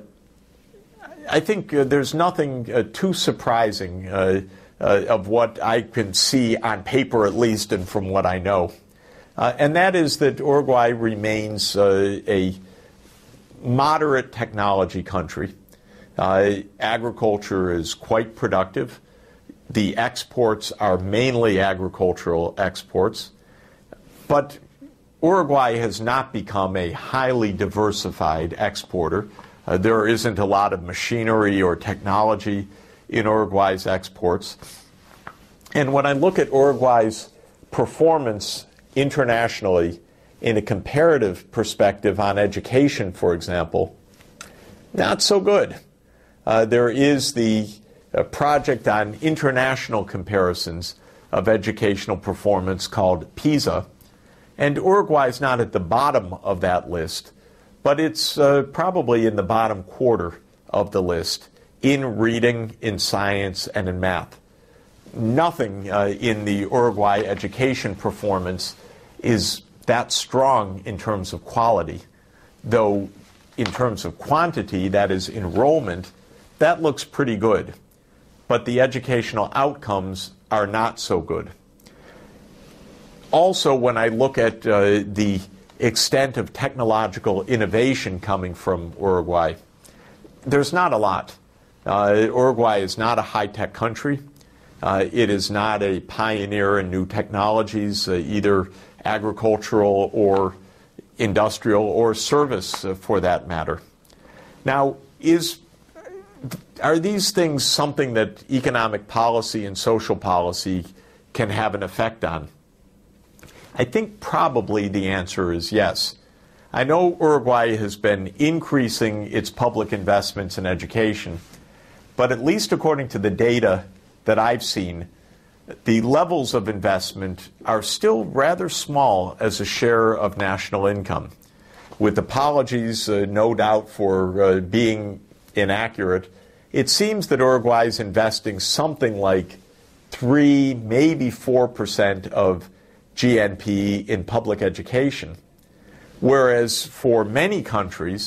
I think uh, there's nothing uh, too surprising uh, uh, of what I can see on paper, at least, and from what I know. Uh, and that is that Uruguay remains uh, a moderate technology country. Uh, agriculture is quite productive. The exports are mainly agricultural exports. But Uruguay has not become a highly diversified exporter. Uh, there isn't a lot of machinery or technology in Uruguay's exports. And when I look at Uruguay's performance internationally in a comparative perspective on education, for example, not so good. Uh, there is the uh, project on international comparisons of educational performance called PISA, and Uruguay is not at the bottom of that list, but it's uh, probably in the bottom quarter of the list in reading, in science, and in math. Nothing uh, in the Uruguay education performance is that strong in terms of quality, though in terms of quantity, that is enrollment, that looks pretty good. But the educational outcomes are not so good. Also, when I look at uh, the extent of technological innovation coming from Uruguay, there's not a lot. Uh, Uruguay is not a high-tech country. Uh, it is not a pioneer in new technologies, uh, either agricultural or industrial or service, uh, for that matter. Now, is are these things something that economic policy and social policy can have an effect on? I think probably the answer is yes. I know Uruguay has been increasing its public investments in education, but at least according to the data that I've seen, the levels of investment are still rather small as a share of national income. With apologies, uh, no doubt, for uh, being inaccurate, it seems that Uruguay is investing something like three, maybe four percent of G N P in public education, whereas for many countries,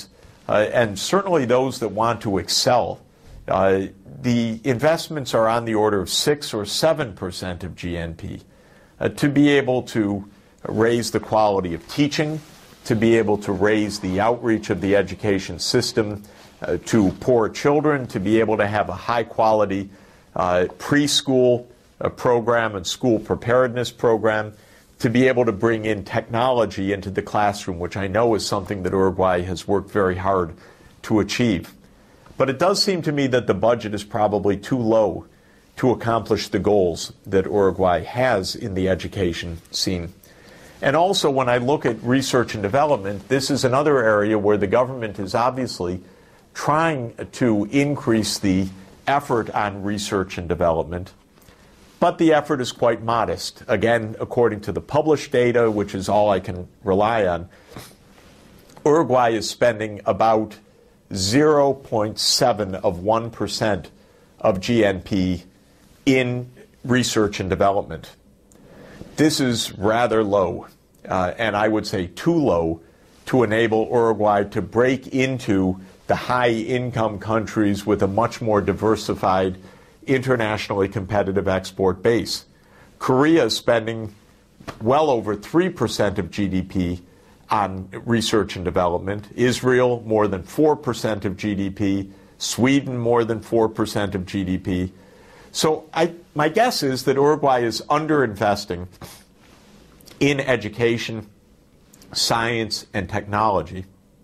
uh, and certainly those that want to excel, uh, the investments are on the order of six or seven percent of G N P uh, to be able to raise the quality of teaching, to be able to raise the outreach of the education system uh, to poor children, to be able to have a high-quality uh, preschool uh, program and school preparedness program, to be able to bring in technology into the classroom, which I know is something that Uruguay has worked very hard to achieve. But it does seem to me that the budget is probably too low to accomplish the goals that Uruguay has in the education scene. And also, when I look at research and development, this is another area where the government is obviously trying to increase the effort on research and development, but the effort is quite modest. Again, according to the published data, which is all I can rely on, Uruguay is spending about zero point seven of one percent of G N P in research and development. This is rather low, uh, and I would say too low to enable Uruguay to break into the high-income countries with a much more diversified, internationally competitive export base. Korea is spending well over three percent of G D P on research and development. Israel, more than four percent of G D P. Sweden, more than four percent of G D P. So I, my guess is that Uruguay is underinvesting in education, science, and technology,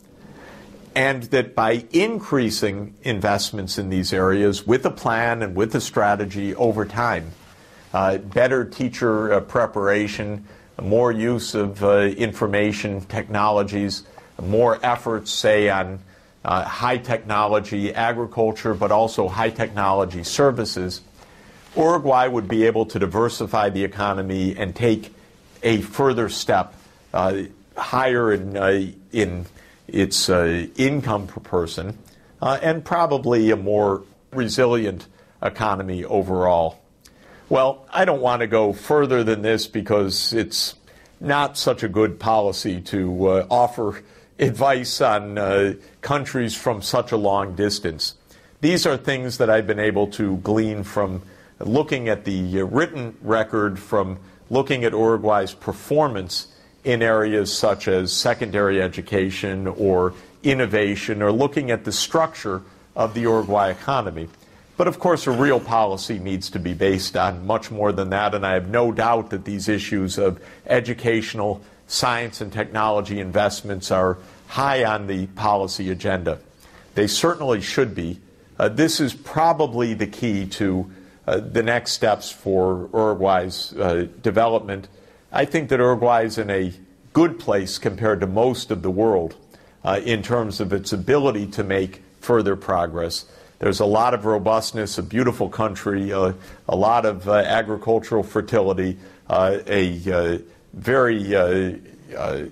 and that by increasing investments in these areas with a plan and with a strategy over time, uh, better teacher uh, preparation, more use of uh, information technologies, more efforts, say, on uh, high technology agriculture, but also high technology services, Uruguay would be able to diversify the economy and take a further step uh, higher in, uh, in its uh, income per person, uh, and probably a more resilient economy overall. Well, I don't want to go further than this because it's not such a good policy to uh, offer advice on uh, countries from such a long distance. These are things that I've been able to glean from looking at the uh, written record, from looking at Uruguay's performance in areas such as secondary education or innovation, or looking at the structure of the Uruguay economy. But of course, a real policy needs to be based on much more than that, and I have no doubt that these issues of educational, science, and technology investments are high on the policy agenda. They certainly should be. Uh, this is probably the key to uh, the next steps for Uruguay's uh, development. I think that Uruguay is in a good place compared to most of the world uh, in terms of its ability to make further progress. There's a lot of robustness, a beautiful country, uh, a lot of uh, agricultural fertility, uh, a uh, very uh, uh,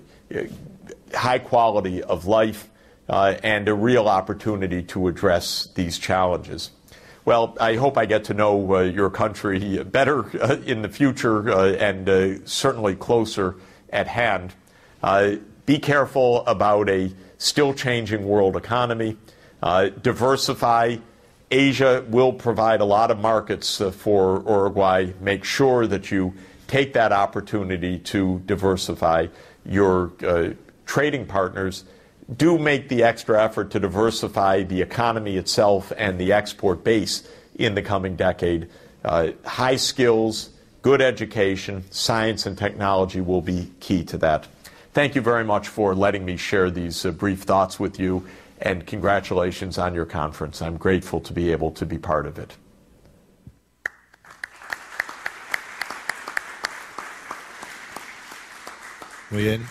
high quality of life, uh, and a real opportunity to address these challenges. Well, I hope I get to know uh, your country better uh, in the future uh, and uh, certainly closer at hand. Uh, be careful about a still changing world economy. Uh, diversify. Asia will provide a lot of markets uh, for Uruguay. Make sure that you take that opportunity to diversify your uh, trading partners. Do make the extra effort to diversify the economy itself and the export base in the coming decade. Uh, high skills, good education, science and technology will be key to that. Thank you very much for letting me share these uh, brief thoughts with you, and congratulations on your conference. I'm grateful to be able to be part of it. Muy bien.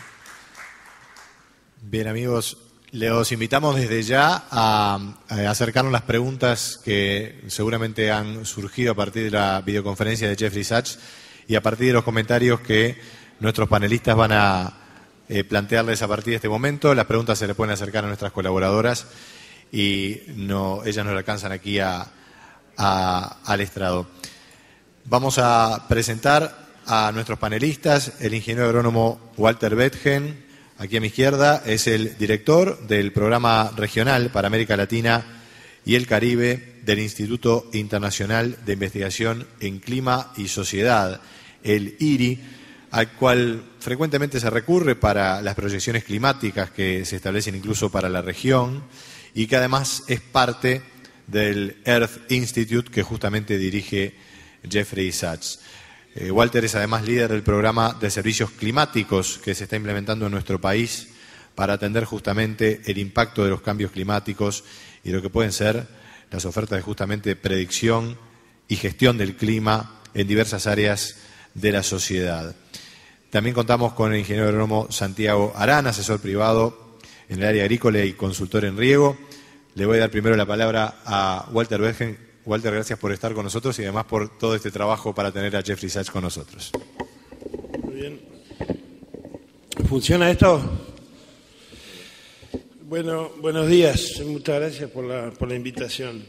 Bien, amigos, los invitamos desde ya a, a acercarnos las preguntas que seguramente han surgido a partir de la videoconferencia de Jeffrey Sachs y a partir de los comentarios que nuestros panelistas van a eh, plantearles a partir de este momento. Las preguntas se les pueden acercar a nuestras colaboradoras y no, ellas nos alcanzan aquí a, a, al estrado. Vamos a presentar a nuestros panelistas, el ingeniero agrónomo Walter Bethgen, aquí a mi izquierda, es el director del Programa Regional para América Latina y el Caribe del Instituto Internacional de Investigación en Clima y Sociedad, el I R I, al cual frecuentemente se recurre para las proyecciones climáticas que se establecen incluso para la región, y que además es parte del Earth Institute que justamente dirige Jeffrey Sachs. Eh, Walter es además líder del programa de servicios climáticos que se está implementando en nuestro país para atender justamente el impacto de los cambios climáticos y lo que pueden ser las ofertas de justamente predicción y gestión del clima en diversas áreas de la sociedad. También contamos con el ingeniero agrónomo Santiago Arana, asesor privado en el área agrícola y consultor en riego. Le voy a dar primero la palabra a Walter Bergen. Walter, gracias por estar con nosotros y además por todo este trabajo para tener a Jeffrey Sachs con nosotros. Muy bien. ¿Funciona esto? Bueno, buenos días. Muchas gracias por la, por la invitación.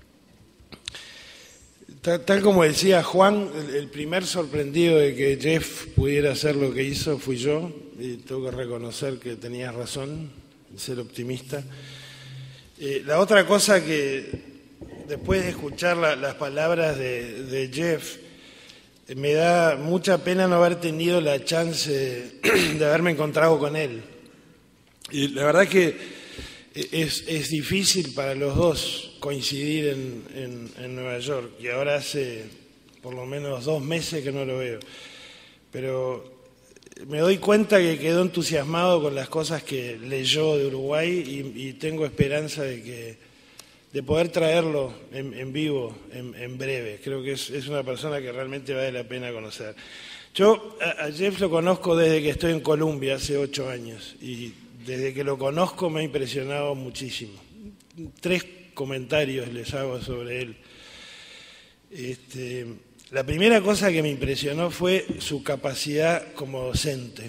Tal, tal como decía Juan, el, el primer sorprendido de que Jeff pudiera hacer lo que hizo fui yo, y tengo que reconocer que tenía razón, ser optimista. Eh, la otra cosa que, después de escuchar la, las palabras de, de Jeff, eh, me da mucha pena no haber tenido la chance de, de haberme encontrado con él. Y la verdad que es, es difícil para los dos coincidir en, en, en Nueva York, y ahora hace por lo menos dos meses que no lo veo. Pero me doy cuenta que quedó entusiasmado con las cosas que leyó de Uruguay y, y tengo esperanza de que de poder traerlo en, en vivo en, en breve. Creo que es, es una persona que realmente vale la pena conocer. Yo a, a Jeff lo conozco desde que estoy en Colombia, hace ocho años, y desde que lo conozco me ha impresionado muchísimo. Tres comentarios les hago sobre él. Este, la primera cosa que me impresionó fue su capacidad como docente.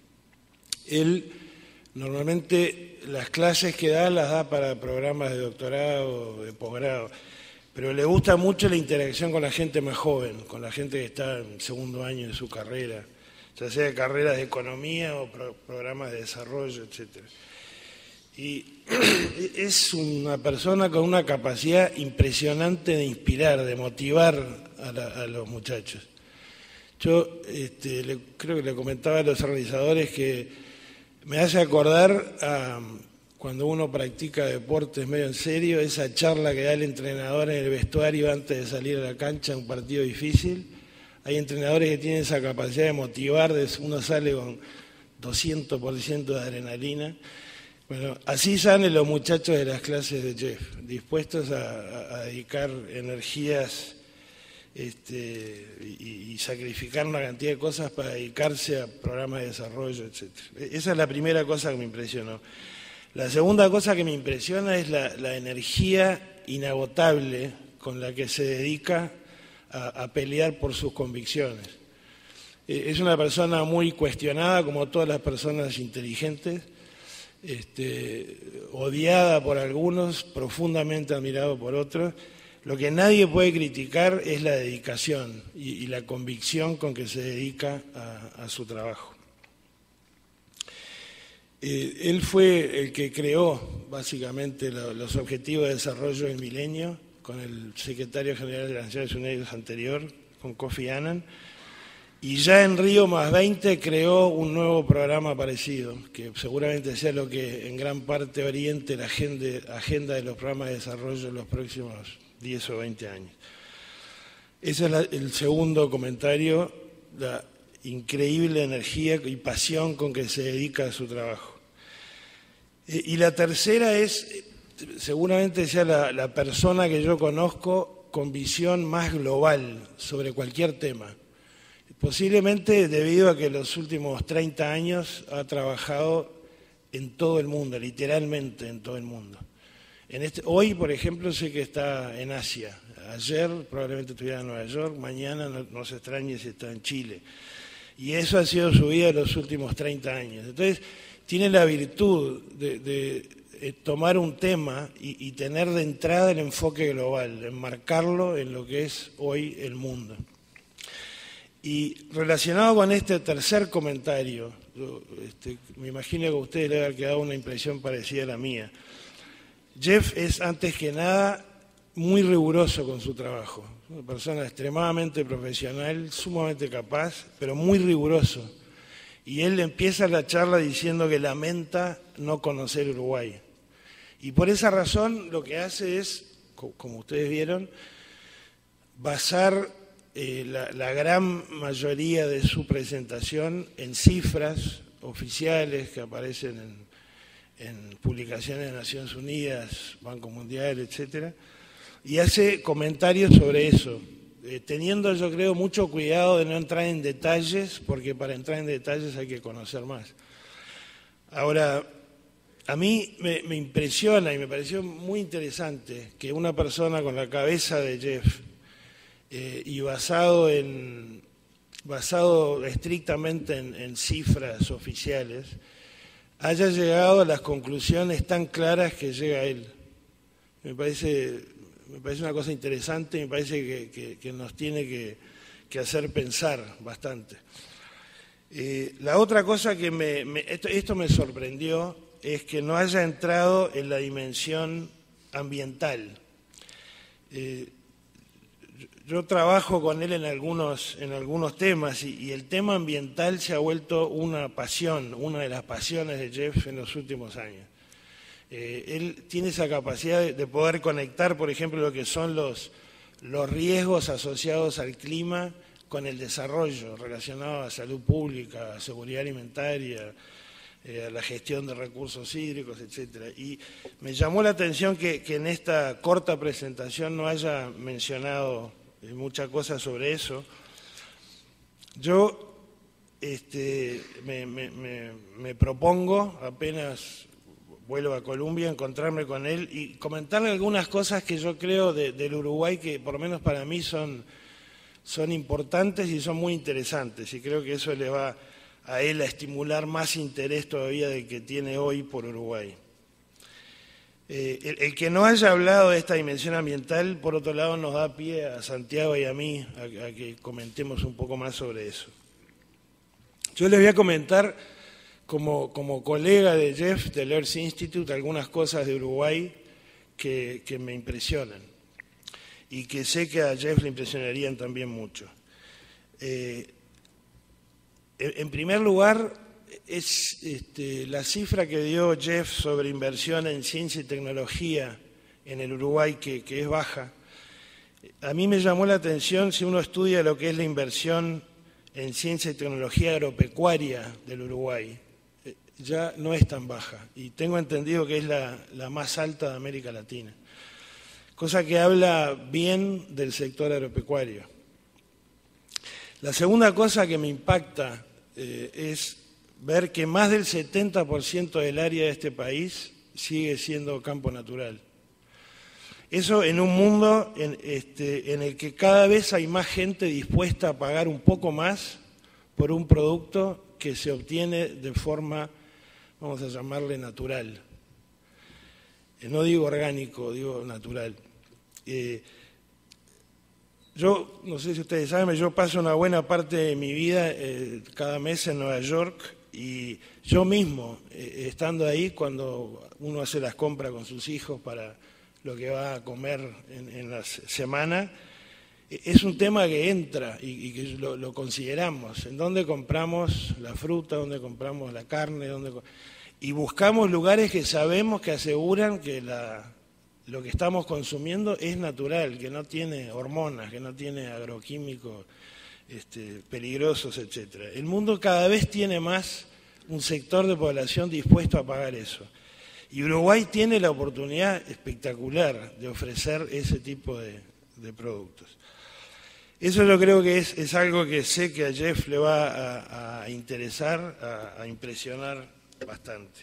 Él normalmente las clases que da las da para programas de doctorado o de posgrado, pero le gusta mucho la interacción con la gente más joven, con la gente que está en segundo año de su carrera, ya sea carreras de economía o pro programas de desarrollo, etcétera. Y es una persona con una capacidad impresionante de inspirar, de motivar a, la, a los muchachos. Yo este, le, creo que le comentaba a los organizadores que me hace acordar a cuando uno practica deportes medio en serio, esa charla que da el entrenador en el vestuario antes de salir a la cancha en un partido difícil. Hay entrenadores que tienen esa capacidad de motivar, uno sale con doscientos por ciento de adrenalina. Bueno, así salen los muchachos de las clases de Jeff, dispuestos a, a dedicar energías este, y, y sacrificar una cantidad de cosas para dedicarse a programas de desarrollo, etcétera. Esa es la primera cosa que me impresionó. La segunda cosa que me impresiona es la, la energía inagotable con la que se dedica a, a pelear por sus convicciones. Es una persona muy cuestionada, como todas las personas inteligentes, Este, odiada por algunos, profundamente admirado por otros. Lo que nadie puede criticar es la dedicación y, y la convicción con que se dedica a, a su trabajo. Eh, él fue el que creó básicamente lo, los Objetivos de Desarrollo del Milenio con el secretario general de las Naciones Unidas anterior, con Kofi Annan. Y ya en Río más veinte creó un nuevo programa parecido, que seguramente sea lo que en gran parte oriente la agenda, agenda de los programas de desarrollo en los próximos diez o veinte años. Ese es la, el segundo comentario, la increíble energía y pasión con que se dedica a su trabajo. Y la tercera es, seguramente sea la, la persona que yo conozco con visión más global sobre cualquier tema. Posiblemente debido a que en los últimos treinta años ha trabajado en todo el mundo, literalmente en todo el mundo. En este, hoy, por ejemplo, sé que está en Asia. Ayer probablemente estuviera en Nueva York, mañana no, no se extrañe si está en Chile. Y eso ha sido su vida en los últimos treinta años. Entonces, tiene la virtud de, de, de tomar un tema y, y tener de entrada el enfoque global, enmarcarlo en lo que es hoy el mundo. Y relacionado con este tercer comentario, yo, este, me imagino que a ustedes les ha quedado una impresión parecida a la mía. Jeff es, antes que nada, muy riguroso con su trabajo. Una persona extremadamente profesional, sumamente capaz, pero muy riguroso. Y él empieza la charla diciendo que lamenta no conocer Uruguay. Y por esa razón lo que hace es, como ustedes vieron, basar eh, la, la gran mayoría de su presentación en cifras oficiales que aparecen en en publicaciones de Naciones Unidas, Banco Mundial, etcétera, y hace comentarios sobre eso, eh, teniendo yo creo mucho cuidado de no entrar en detalles, porque para entrar en detalles hay que conocer más. Ahora, a mí me, me impresiona y me pareció muy interesante que una persona con la cabeza de Jeff eh, y basado, en, basado estrictamente en, en cifras oficiales, haya llegado a las conclusiones tan claras que llega él. Me parece, me parece una cosa interesante, me parece que, que, que nos tiene que, que hacer pensar bastante. Eh, la otra cosa que me, me esto, esto me sorprendió es que no haya entrado en la dimensión ambiental. Eh, Yo trabajo con él en algunos, en algunos temas y, y el tema ambiental se ha vuelto una pasión, una de las pasiones de Jeff en los últimos años. Eh, él tiene esa capacidad de, de poder conectar, por ejemplo, lo que son los, los riesgos asociados al clima con el desarrollo relacionado a salud pública, a seguridad alimentaria, eh, a la gestión de recursos hídricos, etcétera. Y me llamó la atención que, que en esta corta presentación no haya mencionado muchas cosas sobre eso. Yo este, me, me, me, me propongo, apenas vuelvo a Colombia, encontrarme con él y comentarle algunas cosas que yo creo de, del Uruguay que por lo menos para mí son, son importantes y son muy interesantes, y creo que eso le va a él a estimular más interés todavía del que tiene hoy por Uruguay. Eh, el, el que no haya hablado de esta dimensión ambiental, por otro lado, nos da pie a Santiago y a mí a, a que comentemos un poco más sobre eso. Yo les voy a comentar, como, como colega de Jeff, del Earth Institute, algunas cosas de Uruguay que, que me impresionan y que sé que a Jeff le impresionarían también mucho. Eh, en primer lugar, es este, la cifra que dio Jeff sobre inversión en ciencia y tecnología en el Uruguay, que, que es baja. A mí me llamó la atención si uno estudia lo que es la inversión en ciencia y tecnología agropecuaria del Uruguay. Ya no es tan baja, y tengo entendido que es la, la más alta de América Latina, cosa que habla bien del sector agropecuario. La segunda cosa que me impacta eh, es ver que más del setenta por ciento del área de este país sigue siendo campo natural. Eso en un mundo en, este, en el que cada vez hay más gente dispuesta a pagar un poco más por un producto que se obtiene de forma, vamos a llamarle natural. Eh, no digo orgánico, digo natural. Eh, yo, no sé si ustedes saben, yo paso una buena parte de mi vida eh, cada mes en Nueva York, y yo mismo, eh, estando ahí, cuando uno hace las compras con sus hijos para lo que va a comer en, en la semana, eh, es un tema que entra y, y que lo, lo consideramos. ¿En dónde compramos la fruta? ¿Dónde compramos la carne? ¿Dónde... Y buscamos lugares que sabemos que aseguran que la, lo que estamos consumiendo es natural, que no tiene hormonas, que no tiene agroquímicos Este, peligrosos, etcétera. El mundo cada vez tiene más un sector de población dispuesto a pagar eso. Y Uruguay tiene la oportunidad espectacular de ofrecer ese tipo de, de productos. Eso yo creo que es, es algo que sé que a Jeff le va a, a interesar, a, a impresionar bastante.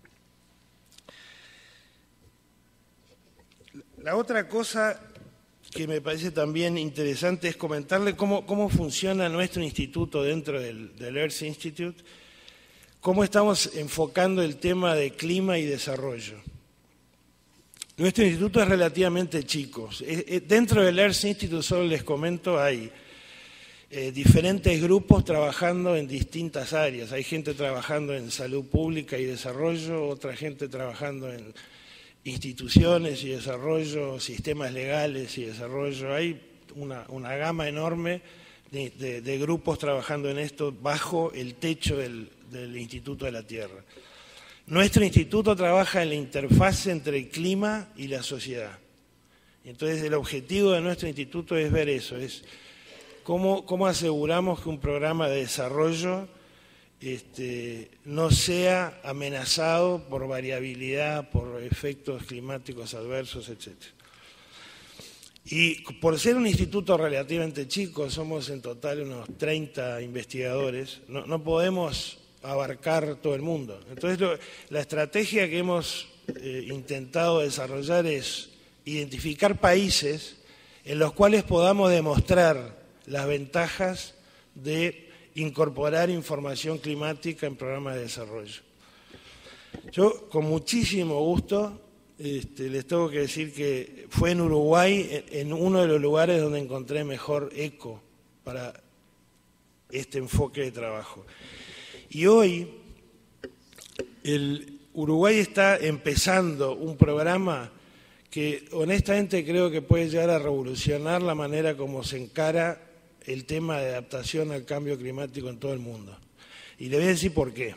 La otra cosa que me parece también interesante es comentarle cómo, cómo funciona nuestro instituto dentro del, del Earth Institute, cómo estamos enfocando el tema de clima y desarrollo. Nuestro instituto es relativamente chico. Dentro del Earth Institute, solo les comento, hay eh, diferentes grupos trabajando en distintas áreas. Hay gente trabajando en salud pública y desarrollo, otra gente trabajando en instituciones y desarrollo, sistemas legales y desarrollo. Hay una, una gama enorme de, de, de grupos trabajando en esto bajo el techo del, del Instituto de la Tierra. Nuestro instituto trabaja en la interfaz entre el clima y la sociedad. Entonces el objetivo de nuestro instituto es ver eso, es cómo, cómo aseguramos que un programa de desarrollo este, no sea amenazado por variabilidad, por efectos climáticos adversos, etcétera. Y por ser un instituto relativamente chico, somos en total unos treinta investigadores, no, no podemos abarcar todo el mundo. Entonces lo, la estrategia que hemos eh, intentado desarrollar es identificar países en los cuales podamos demostrar las ventajas de incorporar información climática en programas de desarrollo. Yo con muchísimo gusto este, les tengo que decir que fue en Uruguay, en, en uno de los lugares donde encontré mejor eco para este enfoque de trabajo. Y hoy el Uruguay está empezando un programa que honestamente creo que puede llegar a revolucionar la manera como se encara el tema de adaptación al cambio climático en todo el mundo. Y le voy a decir por qué.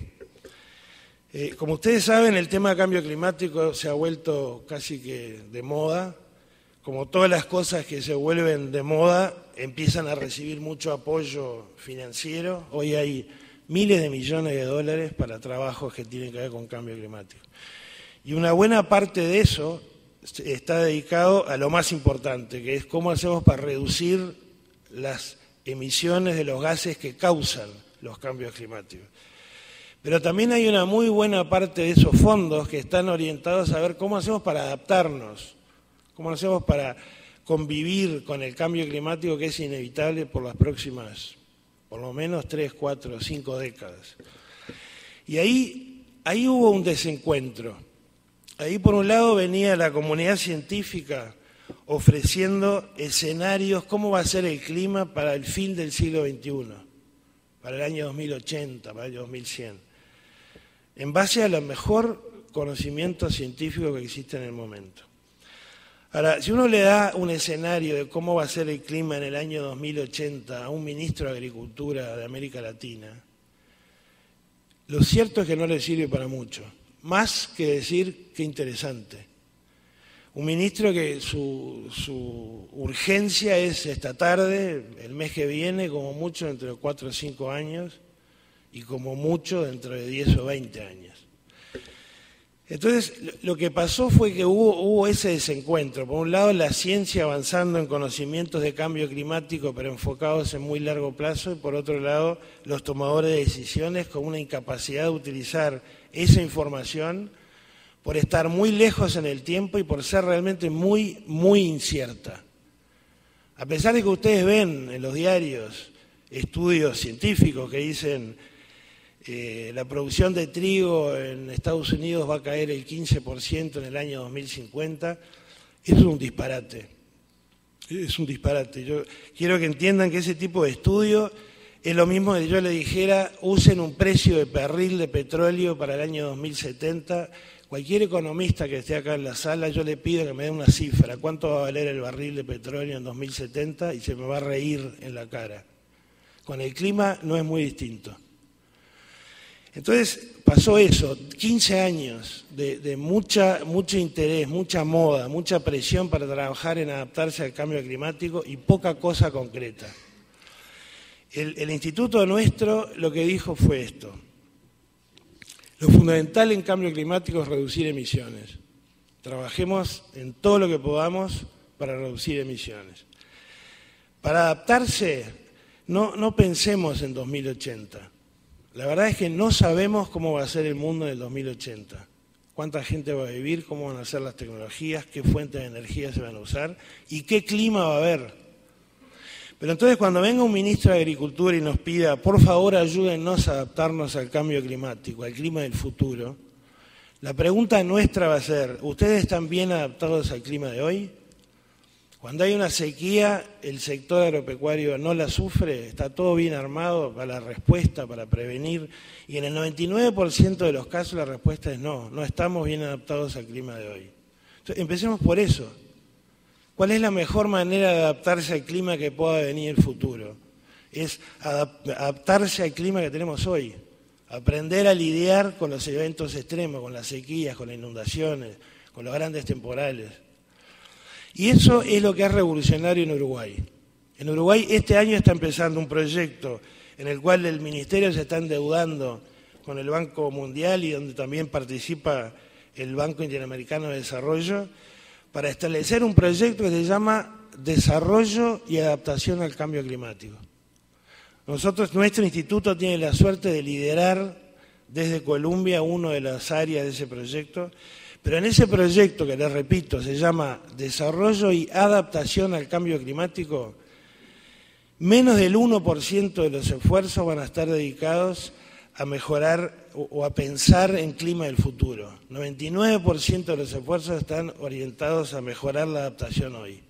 Eh, como ustedes saben, el tema de cambio climático se ha vuelto casi que de moda. Como todas las cosas que se vuelven de moda, empiezan a recibir mucho apoyo financiero. Hoy hay miles de millones de dólares para trabajos que tienen que ver con cambio climático. Y una buena parte de eso está dedicado a lo más importante, que es cómo hacemos para reducir las emisiones de los gases que causan los cambios climáticos. Pero también hay una muy buena parte de esos fondos que están orientados a ver cómo hacemos para adaptarnos, cómo hacemos para convivir con el cambio climático que es inevitable por las próximas, por lo menos tres, cuatro, cinco décadas. Y ahí, ahí hubo un desencuentro. Ahí por un lado venía la comunidad científica ofreciendo escenarios, cómo va a ser el clima para el fin del siglo veintiuno, para el año dos mil ochenta, para el año dos mil cien, en base a lo mejor conocimiento científico que existe en el momento. Ahora, si uno le da un escenario de cómo va a ser el clima en el año dos mil ochenta a un ministro de Agricultura de América Latina, lo cierto es que no le sirve para mucho. Más que decir qué interesante. Un ministro que su, su urgencia es esta tarde, el mes que viene, como mucho dentro de cuatro o cinco años, y como mucho dentro de diez o veinte años. Entonces, lo que pasó fue que hubo, hubo ese desencuentro. Por un lado, la ciencia avanzando en conocimientos de cambio climático, pero enfocados en muy largo plazo, y por otro lado, los tomadores de decisiones con una incapacidad de utilizar esa información por estar muy lejos en el tiempo y por ser realmente muy, muy incierta. A pesar de que ustedes ven en los diarios estudios científicos que dicen eh, la producción de trigo en Estados Unidos va a caer el quince por ciento en el año dos mil cincuenta, eso es un disparate. Es un disparate. Yo quiero que entiendan que ese tipo de estudio es lo mismo que yo le dijera, usen un precio de barril de petróleo para el año dos mil setenta. Cualquier economista que esté acá en la sala, yo le pido que me dé una cifra. ¿Cuánto va a valer el barril de petróleo en dos mil setenta? Y se me va a reír en la cara. Con el clima no es muy distinto. Entonces pasó eso, quince años de, de mucha, mucho interés, mucha moda, mucha presión para trabajar en adaptarse al cambio climático y poca cosa concreta. El, el instituto nuestro lo que dijo fue esto: lo fundamental en cambio climático es reducir emisiones. Trabajemos en todo lo que podamos para reducir emisiones. Para adaptarse, no, no pensemos en dos mil ochenta. La verdad es que no sabemos cómo va a ser el mundo en el dos mil ochenta. Cuánta gente va a vivir, cómo van a ser las tecnologías, qué fuentes de energía se van a usar y qué clima va a haber. Pero entonces cuando venga un ministro de Agricultura y nos pida, por favor ayúdennos a adaptarnos al cambio climático, al clima del futuro, la pregunta nuestra va a ser, ¿ustedes están bien adaptados al clima de hoy? Cuando hay una sequía, el sector agropecuario no la sufre, está todo bien armado para la respuesta, para prevenir, y en el noventa y nueve por ciento de los casos la respuesta es no, no estamos bien adaptados al clima de hoy. Entonces, empecemos por eso. ¿Cuál es la mejor manera de adaptarse al clima que pueda venir en el futuro? Es adaptarse al clima que tenemos hoy, aprender a lidiar con los eventos extremos, con las sequías, con las inundaciones, con los grandes temporales. Y eso es lo que es revolucionario en Uruguay. En Uruguay este año está empezando un proyecto en el cual el Ministerio se está endeudando con el Banco Mundial y donde también participa el Banco Interamericano de Desarrollo para establecer un proyecto que se llama Desarrollo y Adaptación al Cambio Climático. Nosotros, nuestro instituto tiene la suerte de liderar desde Colombia una de las áreas de ese proyecto. Pero en ese proyecto, que les repito, se llama Desarrollo y Adaptación al Cambio Climático, menos del uno por ciento de los esfuerzos van a estar dedicados a mejorar o a pensar en clima del futuro. noventa y nueve por ciento de los esfuerzos están orientados a mejorar la adaptación hoy.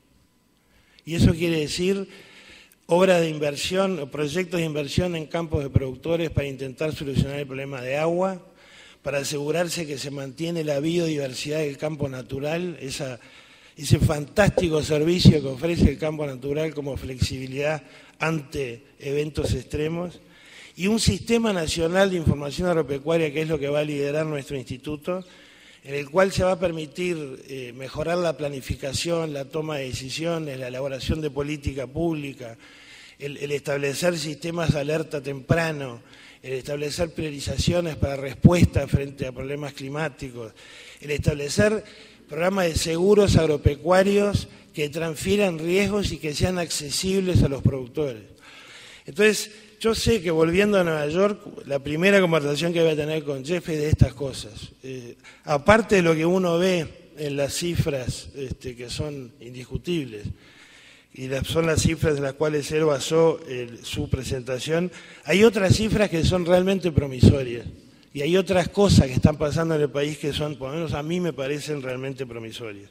Y eso quiere decir obras de inversión o proyectos de inversión en campos de productores para intentar solucionar el problema de agua, para asegurarse que se mantiene la biodiversidad del campo natural, esa, ese fantástico servicio que ofrece el campo natural como flexibilidad ante eventos extremos, y un sistema nacional de información agropecuaria que es lo que va a liderar nuestro instituto, en el cual se va a permitir eh, mejorar la planificación, la toma de decisiones, la elaboración de política pública, el, el establecer sistemas de alerta temprano, el establecer priorizaciones para respuesta frente a problemas climáticos, el establecer programas de seguros agropecuarios que transfieran riesgos y que sean accesibles a los productores. Entonces, yo sé que volviendo a Nueva York, la primera conversación que voy a tener con Jeff es de estas cosas. Eh, aparte de lo que uno ve en las cifras este, que son indiscutibles, y son las cifras en las cuales él basó el, su presentación, hay otras cifras que son realmente promisorias y hay otras cosas que están pasando en el país que son, por lo menos a mí me parecen realmente promisorias.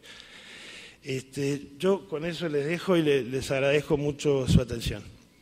Este, yo con eso les dejo y les, les agradezco mucho su atención.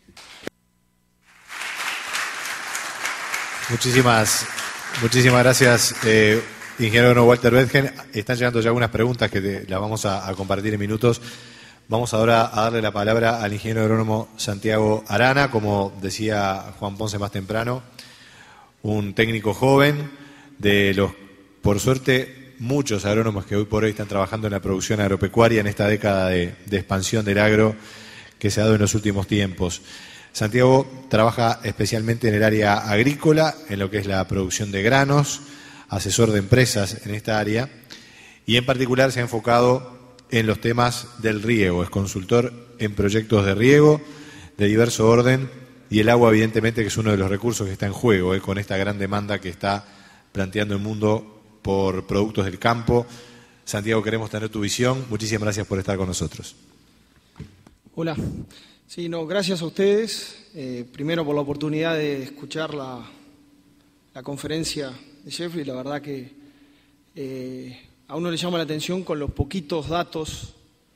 Muchísimas, muchísimas gracias, eh, ingeniero Walter Bethgen. Están llegando ya algunas preguntas que te, las vamos a, a compartir en minutos. Vamos ahora a darle la palabra al ingeniero agrónomo Santiago Arana, como decía Juan Ponce más temprano, un técnico joven de los, por suerte, muchos agrónomos que hoy por hoy están trabajando en la producción agropecuaria en esta década de, de expansión del agro que se ha dado en los últimos tiempos. Santiago trabaja especialmente en el área agrícola, en lo que es la producción de granos, asesor de empresas en esta área, y en particular se ha enfocado en los temas del riego, es consultor en proyectos de riego de diverso orden y el agua evidentemente que es uno de los recursos que está en juego eh, con esta gran demanda que está planteando el mundo por productos del campo. Santiago, queremos tener tu visión, muchísimas gracias por estar con nosotros. Hola, sí, no, gracias a ustedes, eh, primero por la oportunidad de escuchar la, la conferencia de Jeffrey, la verdad que eh, a uno le llama la atención con los poquitos datos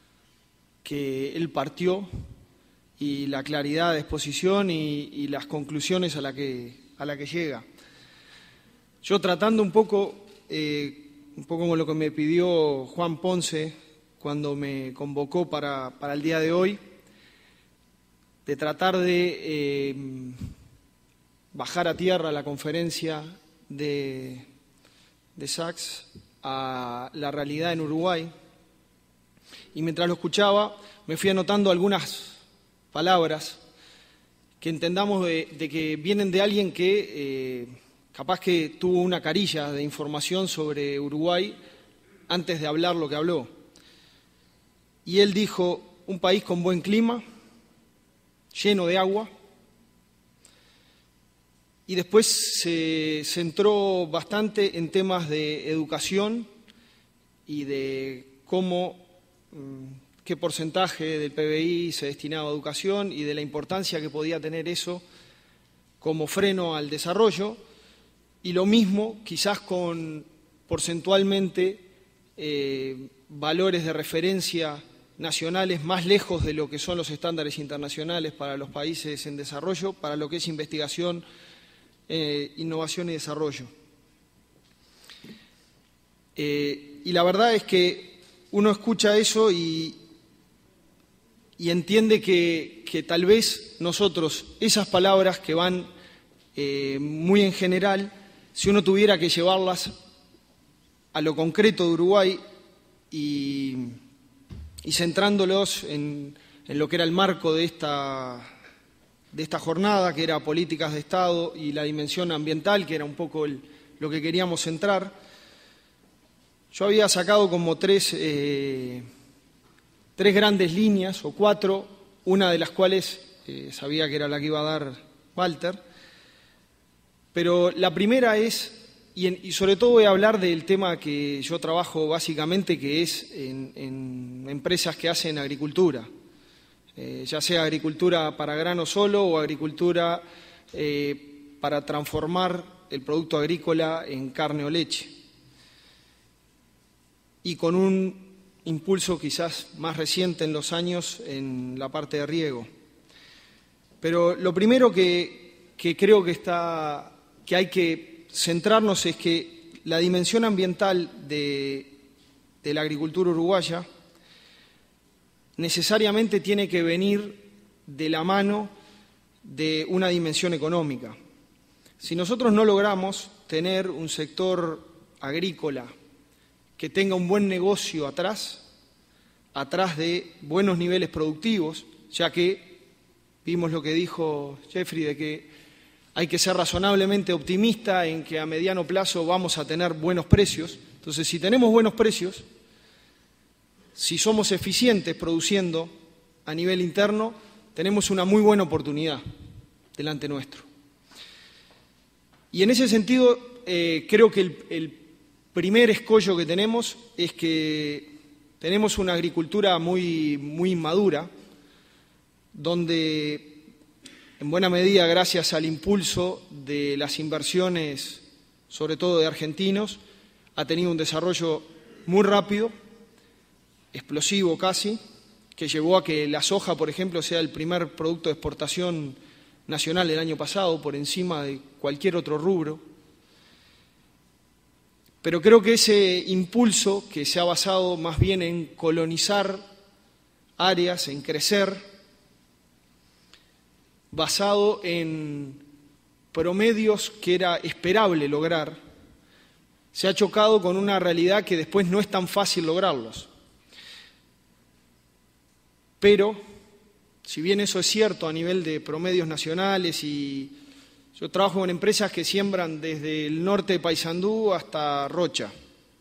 que él partió y la claridad de exposición y, y las conclusiones a la que, a la que llega. Yo tratando un poco, eh, un poco como lo que me pidió Juan Ponce cuando me convocó para, para el día de hoy, de tratar de eh, bajar a tierra la conferencia de, de Sachs a la realidad en Uruguay, y mientras lo escuchaba me fui anotando algunas palabras que entendamos de, de que vienen de alguien que eh, capaz que tuvo una carilla de información sobre Uruguay antes de hablar lo que habló. Y él dijo, un país con buen clima, lleno de agua, y después se centró bastante en temas de educación y de cómo, qué porcentaje del P B I se destinaba a educación y de la importancia que podía tener eso como freno al desarrollo, y lo mismo quizás con porcentualmente eh, valores de referencia nacionales más lejos de lo que son los estándares internacionales para los países en desarrollo, para lo que es investigación, eh, innovación y desarrollo. Eh, y la verdad es que uno escucha eso y, y entiende que, que tal vez nosotros, esas palabras que van eh, muy en general, si uno tuviera que llevarlas a lo concreto de Uruguay y, y centrándolos en, en lo que era el marco de esta, de esta jornada, que era políticas de Estado y la dimensión ambiental, que era un poco el, lo que queríamos centrar, yo había sacado como tres, eh, tres grandes líneas, o cuatro, una de las cuales eh, sabía que era la que iba a dar Walter, pero la primera es, y, en, y sobre todo voy a hablar del tema que yo trabajo básicamente, que es en, en empresas que hacen agricultura, eh, ya sea agricultura para grano solo o agricultura eh, para transformar el producto agrícola en carne o leche, y con un impulso quizás más reciente en los años en la parte de riego. Pero lo primero que, que creo que está... que hay que centrarnos es que la dimensión ambiental de, de la agricultura uruguaya necesariamente tiene que venir de la mano de una dimensión económica. Si nosotros no logramos tener un sector agrícola que tenga un buen negocio atrás, atrás de buenos niveles productivos, ya que vimos lo que dijo Jeffrey de que hay que ser razonablemente optimista en que a mediano plazo vamos a tener buenos precios. Entonces, si tenemos buenos precios, si somos eficientes produciendo a nivel interno, tenemos una muy buena oportunidad delante nuestro. Y en ese sentido, eh, creo que el, el primer escollo que tenemos es que tenemos una agricultura muy, muy inmadura, donde en buena medida, gracias al impulso de las inversiones, sobre todo de argentinos, ha tenido un desarrollo muy rápido, explosivo casi, que llevó a que la soja, por ejemplo, sea el primer producto de exportación nacional del año pasado, por encima de cualquier otro rubro. Pero creo que ese impulso, que se ha basado más bien en colonizar áreas, en crecer, basado en promedios que era esperable lograr, se ha chocado con una realidad que después no es tan fácil lograrlos. Pero, si bien eso es cierto a nivel de promedios nacionales, y yo trabajo en empresas que siembran desde el norte de Paysandú hasta Rocha,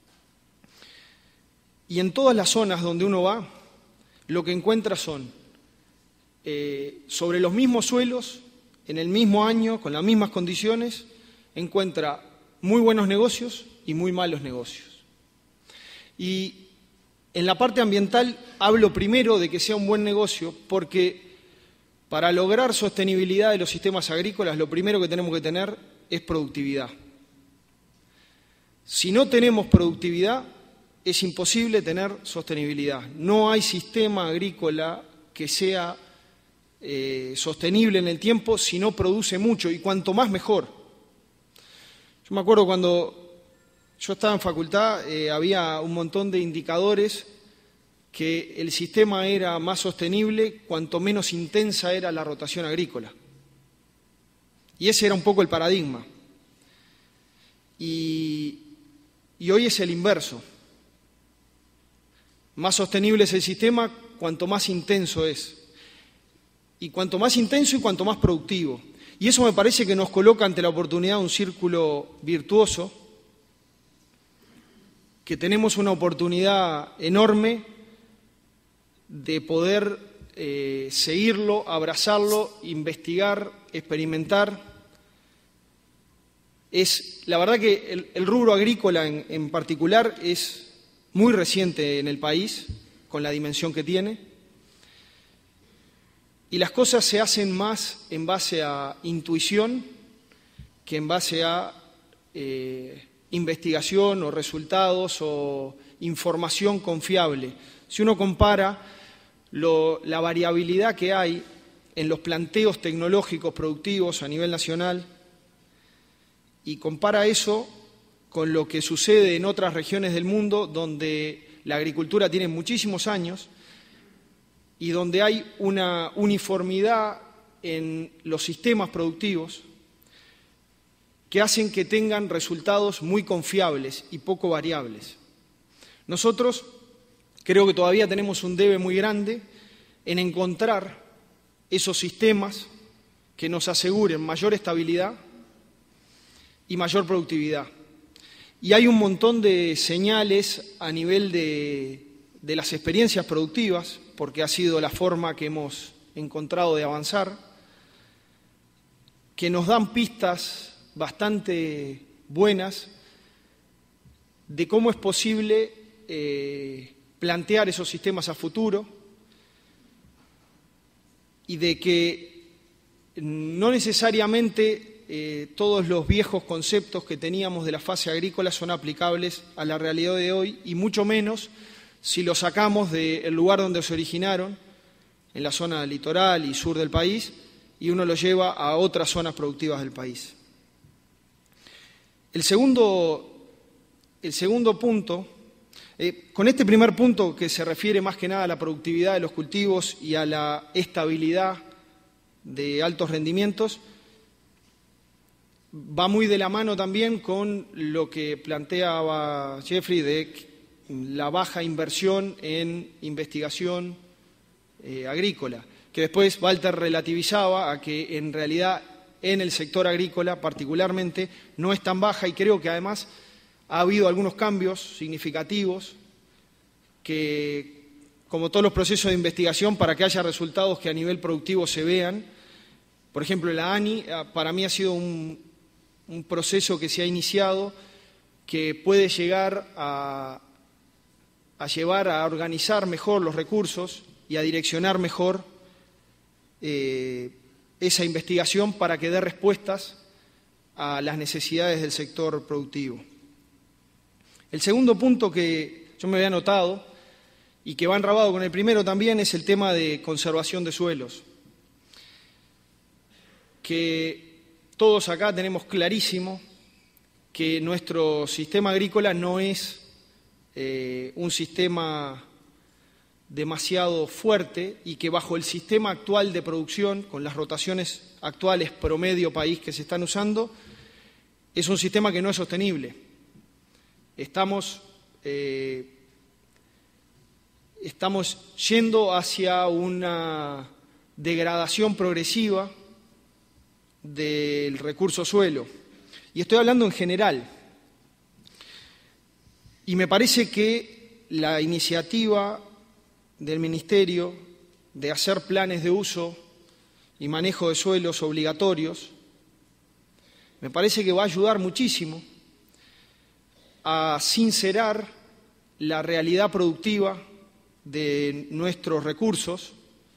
y en todas las zonas donde uno va, lo que encuentra son Eh, sobre los mismos suelos, en el mismo año, con las mismas condiciones, encuentra muy buenos negocios y muy malos negocios. Y en la parte ambiental hablo primero de que sea un buen negocio, porque para lograr sostenibilidad de los sistemas agrícolas, lo primero que tenemos que tener es productividad. Si no tenemos productividad, es imposible tener sostenibilidad. No hay sistema agrícola que sea Eh, sostenible en el tiempo si no produce mucho, y cuanto más mejor. Yo me acuerdo cuando yo estaba en facultad, eh, había un montón de indicadores que el sistema era más sostenible cuanto menos intensa era la rotación agrícola. Y ese era un poco el paradigma. Y, y hoy es el inverso. Más sostenible es el sistema cuanto más intenso es. Y cuanto más intenso y cuanto más productivo. Y eso me parece que nos coloca ante la oportunidad de un círculo virtuoso, que tenemos una oportunidad enorme de poder eh, seguirlo, abrazarlo, investigar, experimentar. Es, la verdad que el, el rubro agrícola en, en particular es muy reciente en el país, con la dimensión que tiene. Y las cosas se hacen más en base a intuición que en base a eh, investigación o resultados o información confiable. Si uno compara lo, la variabilidad que hay en los planteos tecnológicos productivos a nivel nacional y compara eso con lo que sucede en otras regiones del mundo donde la agricultura tiene muchísimos años y donde hay una uniformidad en los sistemas productivos que hacen que tengan resultados muy confiables y poco variables. Nosotros creo que todavía tenemos un debe muy grande en encontrar esos sistemas que nos aseguren mayor estabilidad y mayor productividad. Y hay un montón de señales a nivel de, de las experiencias productivas, porque ha sido la forma que hemos encontrado de avanzar, que nos dan pistas bastante buenas de cómo es posible eh, plantear esos sistemas a futuro y de que no necesariamente eh, todos los viejos conceptos que teníamos de la fase agrícola son aplicables a la realidad de hoy y mucho menos si los sacamos del lugar donde se originaron, en la zona litoral y sur del país, y uno lo lleva a otras zonas productivas del país. El segundo, el segundo punto, eh, con este primer punto que se refiere más que nada a la productividad de los cultivos y a la estabilidad de altos rendimientos, va muy de la mano también con lo que planteaba Jeffrey de la baja inversión en investigación eh, agrícola, que después Walter relativizaba a que en realidad en el sector agrícola particularmente no es tan baja y creo que además ha habido algunos cambios significativos que, como todos los procesos de investigación, para que haya resultados que a nivel productivo se vean. Por ejemplo, la ANI para mí ha sido un, un proceso que se ha iniciado que puede llegar a, a llevar a organizar mejor los recursos y a direccionar mejor eh, esa investigación para que dé respuestas a las necesidades del sector productivo. El segundo punto que yo me había notado y que va enrabado con el primero también es el tema de conservación de suelos, que todos acá tenemos clarísimo que nuestro sistema agrícola no es eh, un sistema demasiado fuerte y que bajo el sistema actual de producción, con las rotaciones actuales promedio país que se están usando, es un sistema que no es sostenible. Estamos, eh, estamos yendo hacia una degradación progresiva del recurso suelo. Y estoy hablando en general. Y me parece que la iniciativa del Ministerio de hacer planes de uso y manejo de suelos obligatorios, me parece que va a ayudar muchísimo a sincerar la realidad productiva de nuestros recursos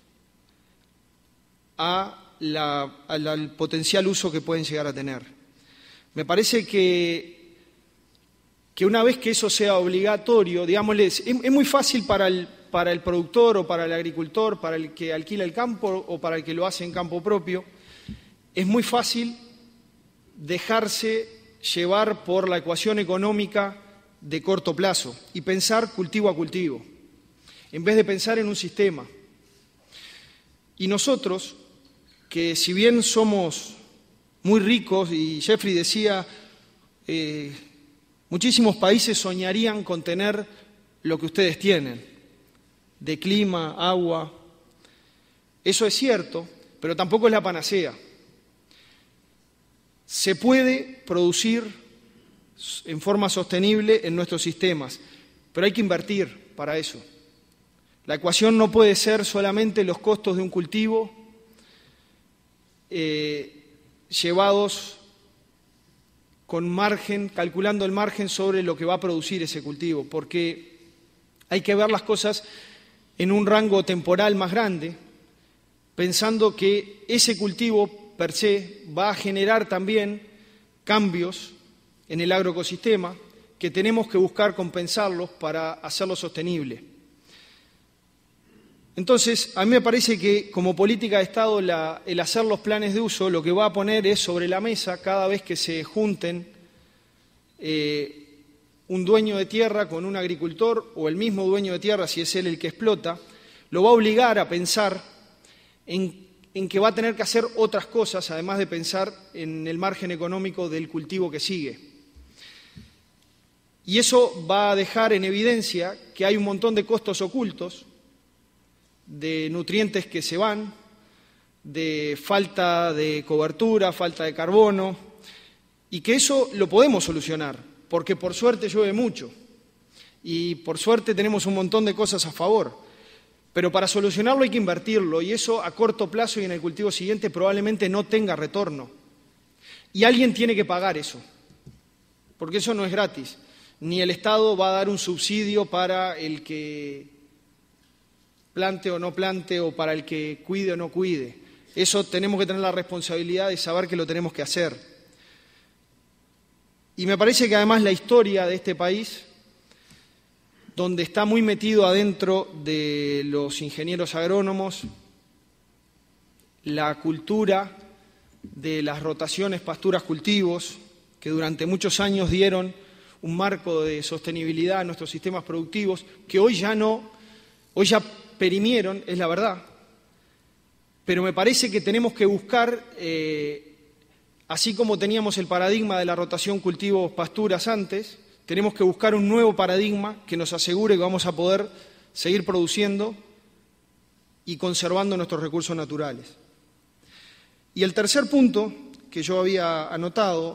a la, a la, al potencial uso que pueden llegar a tener. Me parece que, que una vez que eso sea obligatorio, digámosles, es, es muy fácil para el para el productor o para el agricultor, para el que alquila el campo o para el que lo hace en campo propio, es muy fácil dejarse llevar por la ecuación económica de corto plazo y pensar cultivo a cultivo, en vez de pensar en un sistema. Y nosotros, que si bien somos muy ricos, y Jeffrey decía, eh, muchísimos países soñarían con tener lo que ustedes tienen, de clima, agua. Eso es cierto, pero tampoco es la panacea. Se puede producir en forma sostenible en nuestros sistemas, pero hay que invertir para eso. La ecuación no puede ser solamente los costos de un cultivo eh, llevados con margen, calculando el margen sobre lo que va a producir ese cultivo, porque hay que ver las cosas en un rango temporal más grande, pensando que ese cultivo per se va a generar también cambios en el agroecosistema que tenemos que buscar compensarlos para hacerlo sostenible. Entonces, a mí me parece que como política de Estado la, el hacer los planes de uso lo que va a poner es sobre la mesa cada vez que se junten eh, un dueño de tierra con un agricultor o el mismo dueño de tierra, si es él el que explota, lo va a obligar a pensar en, en que va a tener que hacer otras cosas, además de pensar en el margen económico del cultivo que sigue. Y eso va a dejar en evidencia que hay un montón de costos ocultos, de nutrientes que se van, de falta de cobertura, falta de carbono, y que eso lo podemos solucionar, porque por suerte llueve mucho, y por suerte tenemos un montón de cosas a favor, pero para solucionarlo hay que invertirlo, y eso a corto plazo y en el cultivo siguiente probablemente no tenga retorno. Y alguien tiene que pagar eso, porque eso no es gratis, ni el Estado va a dar un subsidio para el que plante o no plante, o para el que cuide o no cuide. Eso tenemos que tener la responsabilidad de saber que lo tenemos que hacer. Y me parece que además la historia de este país, donde está muy metido adentro de los ingenieros agrónomos, la cultura de las rotaciones pasturas-cultivos, que durante muchos años dieron un marco de sostenibilidad a nuestros sistemas productivos, que hoy ya no, hoy ya perimieron, es la verdad, pero me parece que tenemos que buscar, eh, así como teníamos el paradigma de la rotación cultivos-pasturas antes, tenemos que buscar un nuevo paradigma que nos asegure que vamos a poder seguir produciendo y conservando nuestros recursos naturales. Y el tercer punto que yo había anotado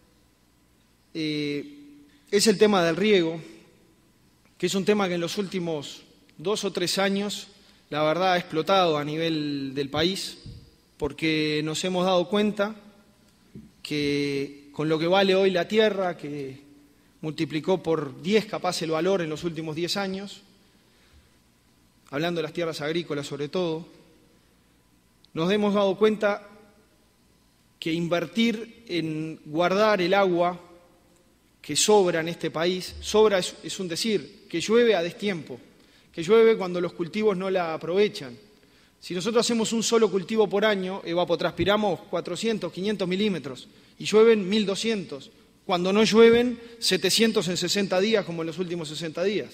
eh, es el tema del riego, que es un tema que en los últimos dos o tres años, la verdad, ha explotado a nivel del país, porque nos hemos dado cuenta que con lo que vale hoy la tierra, que multiplicó por diez capaz el valor en los últimos diez años, hablando de las tierras agrícolas sobre todo, nos hemos dado cuenta que invertir en guardar el agua que sobra en este país, sobra es, es un decir, que llueve a destiempo, que llueve cuando los cultivos no la aprovechan. Si nosotros hacemos un solo cultivo por año, evapotranspiramos cuatrocientos, quinientos milímetros y llueven mil doscientos, cuando no llueven setecientos en sesenta días como en los últimos sesenta días.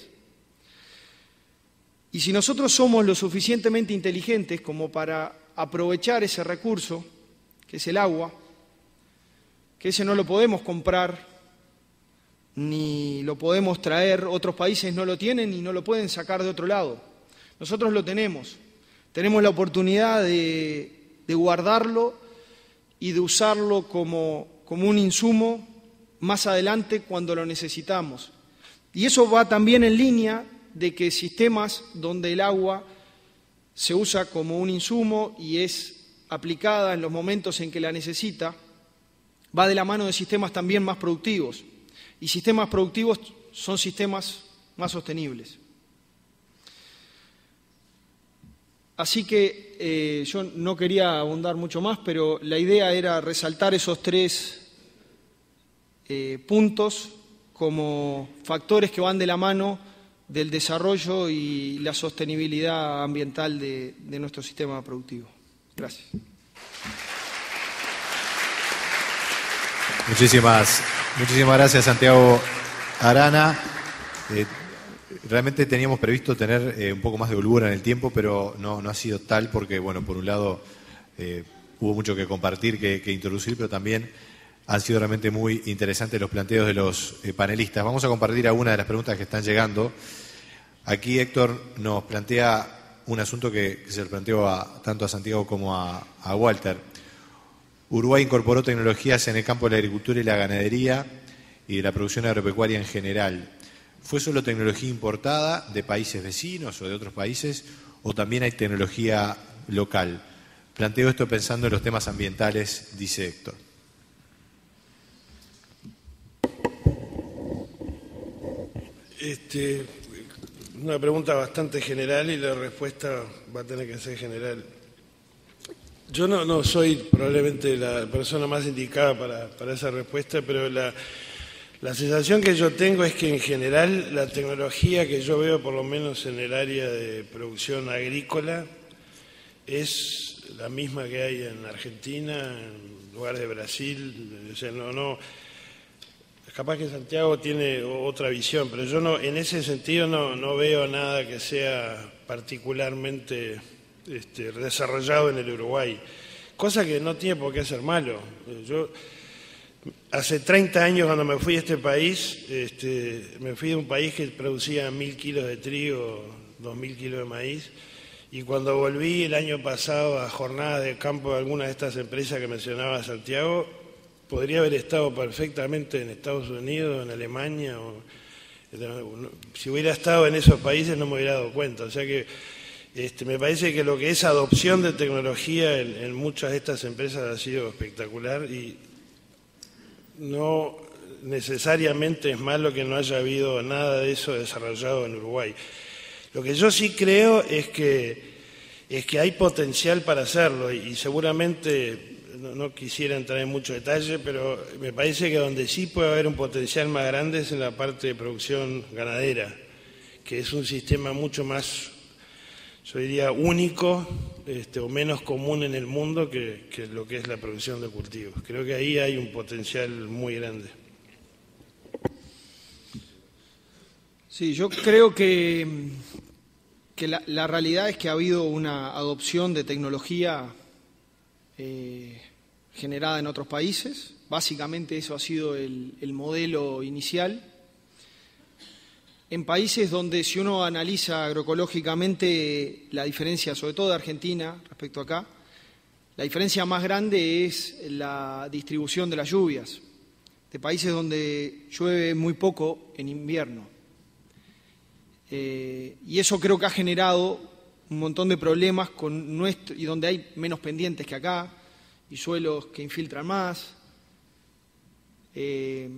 Y si nosotros somos lo suficientemente inteligentes como para aprovechar ese recurso, que es el agua, que ese no lo podemos comprar, ni lo podemos traer, otros países no lo tienen y no lo pueden sacar de otro lado. Nosotros lo tenemos, tenemos la oportunidad de, de guardarlo y de usarlo como, como un insumo más adelante cuando lo necesitamos. Y eso va también en línea de que sistemas donde el agua se usa como un insumo y es aplicada en los momentos en que la necesita, va de la mano de sistemas también más productivos. Y sistemas productivos son sistemas más sostenibles. Así que eh, yo no quería abundar mucho más, pero la idea era resaltar esos tres eh, puntos como factores que van de la mano del desarrollo y la sostenibilidad ambiental de, de nuestro sistema productivo. Gracias. Muchísimas, muchísimas gracias, Santiago Arana. Eh, realmente teníamos previsto tener eh, un poco más de holgura en el tiempo, pero no, no ha sido tal porque, bueno, por un lado eh, hubo mucho que compartir, que, que introducir, pero también han sido realmente muy interesantes los planteos de los eh, panelistas. Vamos a compartir algunas de las preguntas que están llegando. Aquí Héctor nos plantea un asunto que, que se le planteó a, tanto a Santiago como a, a Walter. Uruguay incorporó tecnologías en el campo de la agricultura y la ganadería y de la producción agropecuaria en general. ¿Fue solo tecnología importada de países vecinos o de otros países o también hay tecnología local? Planteo esto pensando en los temas ambientales, dice Héctor. Este, una pregunta bastante general y la respuesta va a tener que ser general. Yo no, no soy probablemente la persona más indicada para, para esa respuesta, pero la, La sensación que yo tengo es que en general la tecnología que yo veo, por lo menos en el área de producción agrícola, es la misma que hay en Argentina, en lugares de Brasil. O sea, no, no, capaz que Santiago tiene otra visión, pero yo no, en ese sentido no, no veo nada que sea particularmente este, desarrollado en el Uruguay, cosa que no tiene por qué ser malo. Yo hace treinta años, cuando me fui a este país, este, me fui de un país que producía mil kilos de trigo, dos mil kilos de maíz, y cuando volví el año pasado a jornadas de campo de algunas de estas empresas que mencionaba Santiago, podría haber estado perfectamente en Estados Unidos, en Alemania, o, si hubiera estado en esos países no me hubiera dado cuenta. O sea que este, me parece que lo que es adopción de tecnología en, en muchas de estas empresas ha sido espectacular, y no necesariamente es malo que no haya habido nada de eso desarrollado en Uruguay. Lo que yo sí creo es que, es que hay potencial para hacerlo, y, y seguramente, no, no quisiera entrar en mucho detalle, pero me parece que donde sí puede haber un potencial más grande es en la parte de producción ganadera, que es un sistema mucho más, yo diría, único este, o menos común en el mundo que, que lo que es la producción de cultivos. Creo que ahí hay un potencial muy grande. Sí, yo creo que, que la, la realidad es que ha habido una adopción de tecnología eh, generada en otros países. Básicamente eso ha sido el, el modelo inicial. En países donde, si uno analiza agroecológicamente la diferencia, sobre todo de Argentina respecto a acá, la diferencia más grande es la distribución de las lluvias, de países donde llueve muy poco en invierno. Eh, y eso creo que ha generado un montón de problemas con nuestro, y donde hay menos pendientes que acá, y suelos que infiltran más. Eh,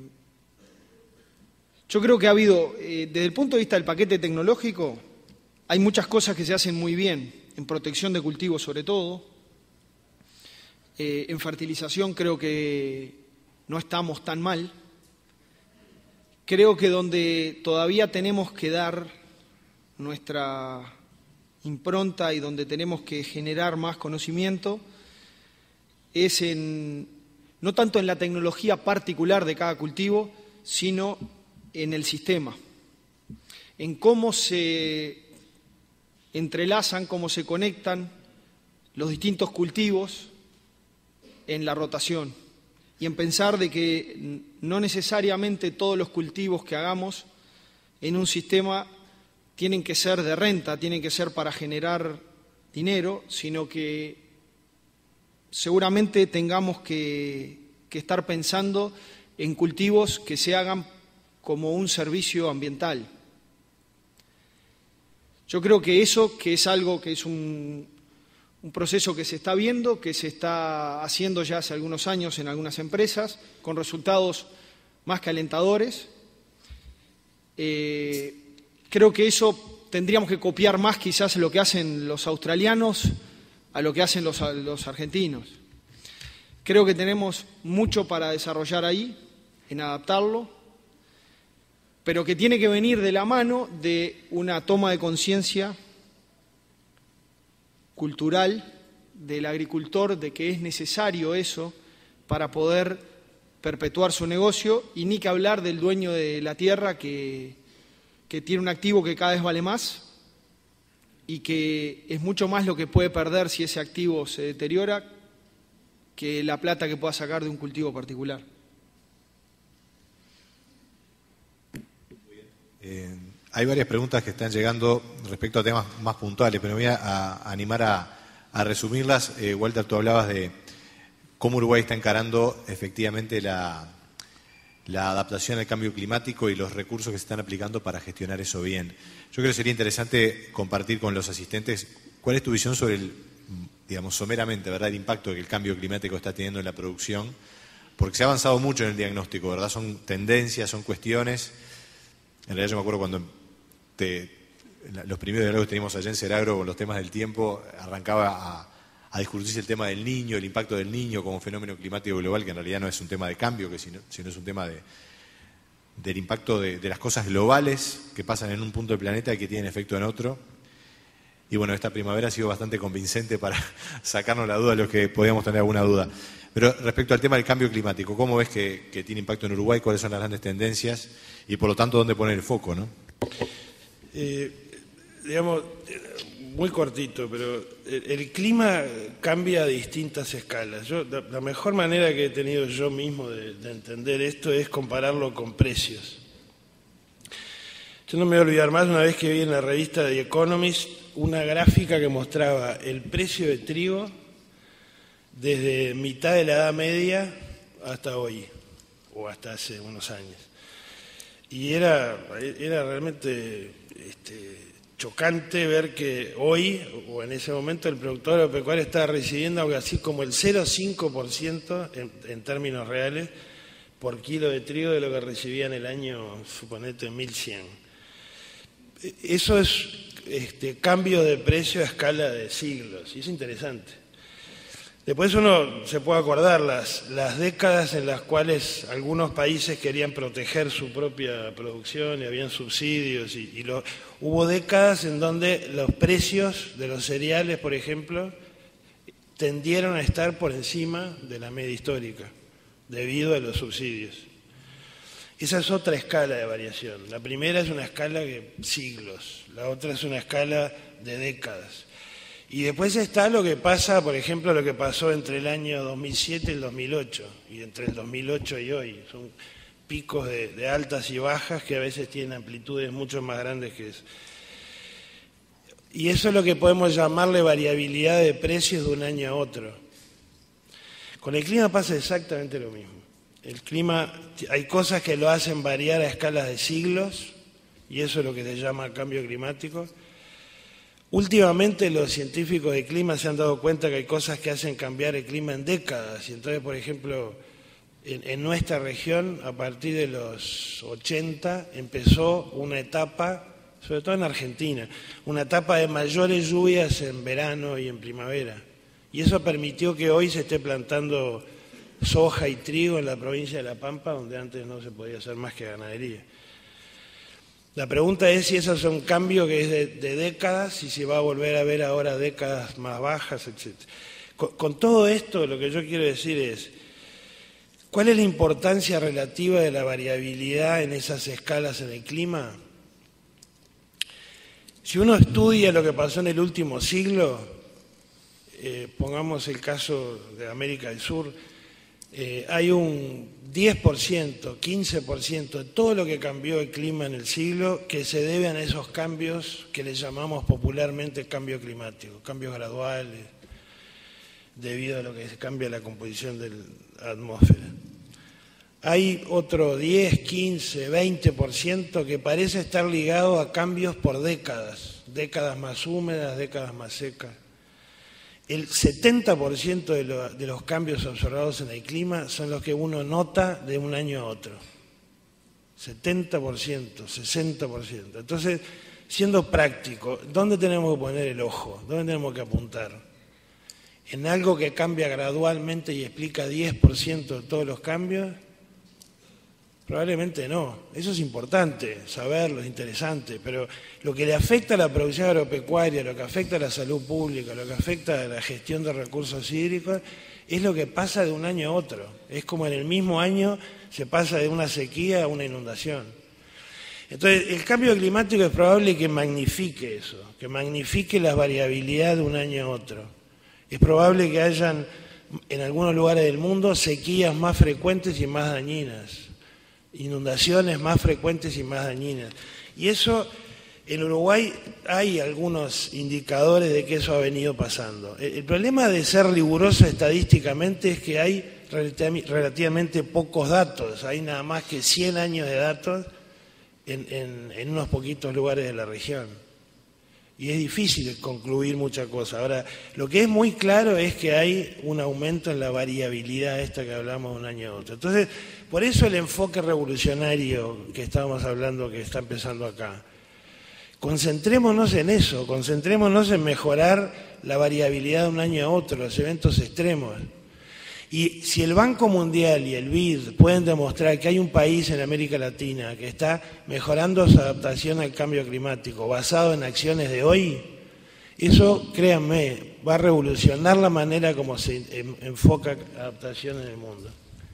Yo creo que ha habido, eh, desde el punto de vista del paquete tecnológico, hay muchas cosas que se hacen muy bien, en protección de cultivos sobre todo. Eh, en fertilización creo que no estamos tan mal. Creo que donde todavía tenemos que dar nuestra impronta y donde tenemos que generar más conocimiento es en, no tanto en la tecnología particular de cada cultivo, sino en el sistema, en cómo se entrelazan, cómo se conectan los distintos cultivos en la rotación, y en pensar de que no necesariamente todos los cultivos que hagamos en un sistema tienen que ser de renta, tienen que ser para generar dinero, sino que seguramente tengamos que, que estar pensando en cultivos que se hagan como un servicio ambiental. Yo creo que eso, que es algo que es un, un proceso que se está viendo, que se está haciendo ya hace algunos años en algunas empresas, con resultados más que alentadores. Eh, creo que eso tendríamos que copiar más quizás lo que hacen los australianos a lo que hacen los, los argentinos. Creo que tenemos mucho para desarrollar ahí, en adaptarlo, pero que tiene que venir de la mano de una toma de conciencia cultural del agricultor de que es necesario eso para poder perpetuar su negocio, y ni que hablar del dueño de la tierra que, que tiene un activo que cada vez vale más y que es mucho más lo que puede perder si ese activo se deteriora que la plata que pueda sacar de un cultivo particular. Eh, hay varias preguntas que están llegando respecto a temas más puntuales, pero me voy a, a animar a, a resumirlas. Eh, Walter, tú hablabas de cómo Uruguay está encarando efectivamente la, la adaptación al cambio climático y los recursos que se están aplicando para gestionar eso bien. Yo creo que sería interesante compartir con los asistentes cuál es tu visión sobre el, digamos, someramente, ¿verdad?, el impacto que el cambio climático está teniendo en la producción, porque se ha avanzado mucho en el diagnóstico, ¿verdad? Son tendencias, son cuestiones. En realidad yo me acuerdo cuando te, los primeros diálogos que teníamos allá en Ceragro con los temas del tiempo, arrancaba a, a discutirse el tema del niño, el impacto del niño como fenómeno climático global, que en realidad no es un tema de cambio, que sino, sino es un tema de, del impacto de, de las cosas globales que pasan en un punto del planeta y que tienen efecto en otro. Y bueno, esta primavera ha sido bastante convincente para sacarnos la duda de los que podíamos tener alguna duda. Pero respecto al tema del cambio climático, ¿cómo ves que, que tiene impacto en Uruguay? ¿Cuáles son las grandes tendencias? Y por lo tanto, ¿dónde poner el foco, no? Eh, digamos, muy cortito, pero el, el clima cambia a distintas escalas. Yo, la, la mejor manera que he tenido yo mismo de, de entender esto es compararlo con precios. Yo no me voy a olvidar más, una vez que vi en la revista The Economist una gráfica que mostraba el precio de trigo desde mitad de la Edad Media hasta hoy, o hasta hace unos años. Y era, era realmente este, chocante ver que hoy, o en ese momento, el productor agropecuario estaba recibiendo algo así como el cero coma cinco por ciento en, en términos reales por kilo de trigo de lo que recibía en el año, suponete, mil cien. Eso es este, cambio de precio a escala de siglos, y es interesante. Después uno se puede acordar las, las décadas en las cuales algunos países querían proteger su propia producción y habían subsidios, y, y lo, hubo décadas en donde los precios de los cereales, por ejemplo, tendieron a estar por encima de la media histórica, debido a los subsidios. Esa es otra escala de variación. La primera es una escala de siglos, la otra es una escala de décadas. Y después está lo que pasa, por ejemplo, lo que pasó entre el año dos mil siete y el dos mil ocho, y entre el dos mil ocho y hoy. Son picos de, de altas y bajas que a veces tienen amplitudes mucho más grandes que eso. Y eso es lo que podemos llamarle variabilidad de precios de un año a otro. Con el clima pasa exactamente lo mismo. El clima, hay cosas que lo hacen variar a escalas de siglos, y eso es lo que se llama cambio climático. Últimamente los científicos de clima se han dado cuenta que hay cosas que hacen cambiar el clima en décadas, y entonces, por ejemplo, en, en nuestra región, a partir de los ochenta, empezó una etapa, sobre todo en Argentina, una etapa de mayores lluvias en verano y en primavera, y eso permitió que hoy se esté plantando soja y trigo en la provincia de La Pampa, donde antes no se podía hacer más que ganadería. La pregunta es si esos son cambios que es de, de décadas, y si va a volver a ver ahora décadas más bajas, etcétera. Con, con todo esto, lo que yo quiero decir es, ¿cuál es la importancia relativa de la variabilidad en esas escalas en el clima? Si uno estudia lo que pasó en el último siglo, eh, pongamos el caso de América del Sur, Eh, hay un diez por ciento, quince por ciento de todo lo que cambió el clima en el siglo que se deben a esos cambios que les llamamos popularmente cambio climático, cambios graduales, debido a lo que cambia la composición de la atmósfera. Hay otro diez, quince, veinte por ciento que parece estar ligado a cambios por décadas, décadas más húmedas, décadas más secas. El setenta por ciento de, lo, de los cambios observados en el clima son los que uno nota de un año a otro. setenta por ciento, sesenta por ciento. Entonces, siendo práctico, ¿dónde tenemos que poner el ojo? ¿Dónde tenemos que apuntar? ¿En algo que cambia gradualmente y explica diez por ciento de todos los cambios? Probablemente no. Eso es importante, saberlo, es interesante, pero lo que le afecta a la producción agropecuaria, lo que afecta a la salud pública, lo que afecta a la gestión de recursos hídricos, es lo que pasa de un año a otro. Es como en el mismo año se pasa de una sequía a una inundación. Entonces, el cambio climático es probable que magnifique eso, que magnifique la variabilidad de un año a otro. Es probable que hayan, en algunos lugares del mundo, sequías más frecuentes y más dañinas, inundaciones más frecuentes y más dañinas. Y eso, en Uruguay hay algunos indicadores de que eso ha venido pasando. El problema de ser riguroso estadísticamente es que hay relativamente pocos datos, hay nada más que cien años de datos en, en, en unos poquitos lugares de la región. Y es difícil concluir muchas cosas. Ahora, lo que es muy claro es que hay un aumento en la variabilidad esta que hablamos de un año a otro. Entonces, por eso el enfoque revolucionario que estábamos hablando, que está empezando acá. Concentrémonos en eso, concentrémonos en mejorar la variabilidad de un año a otro, los eventos extremos. Y si el Banco Mundial y el B I D pueden demostrar que hay un país en América Latina que está mejorando su adaptación al cambio climático basado en acciones de hoy, eso, créanme, va a revolucionar la manera como se enfoca adaptación en el mundo.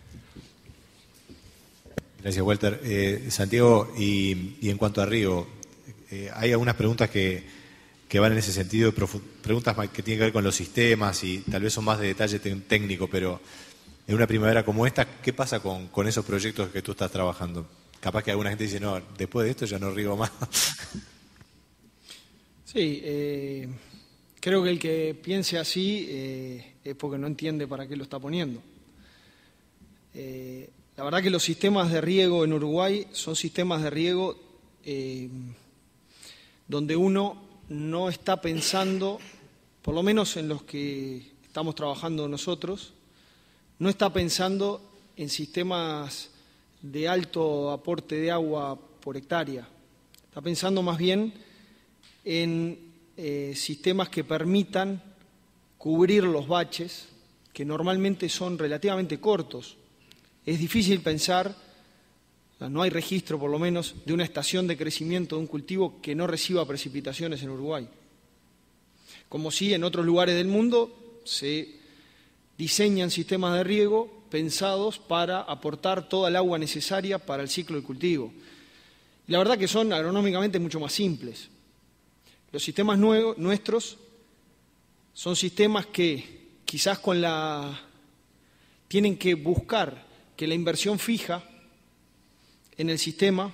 Gracias, Walter. Eh, Santiago, y, y en cuanto a Río, eh, hay algunas preguntas que, que van en ese sentido, preguntas que tienen que ver con los sistemas y tal vez son más de detalle técnico, pero en una primavera como esta, ¿qué pasa con, con esos proyectos que tú estás trabajando? Capaz que alguna gente dice, no, después de esto ya no riego más. Sí, eh, creo que el que piense así eh, es porque no entiende para qué lo está poniendo. Eh, la verdad que los sistemas de riego en Uruguay son sistemas de riego eh, donde uno no está pensando, por lo menos en los que estamos trabajando nosotros, no está pensando en sistemas de alto aporte de agua por hectárea. Está pensando más bien en eh, sistemas que permitan cubrir los baches, que normalmente son relativamente cortos. Es difícil pensar, no hay registro por lo menos, de una estación de crecimiento de un cultivo que no reciba precipitaciones en Uruguay. Como si en otros lugares del mundo se diseñan sistemas de riego pensados para aportar toda el agua necesaria para el ciclo del cultivo. Y la verdad que son agronómicamente mucho más simples. Los sistemas nuevos, nuestros son sistemas que quizás con la tienen que buscar que la inversión fija en el sistema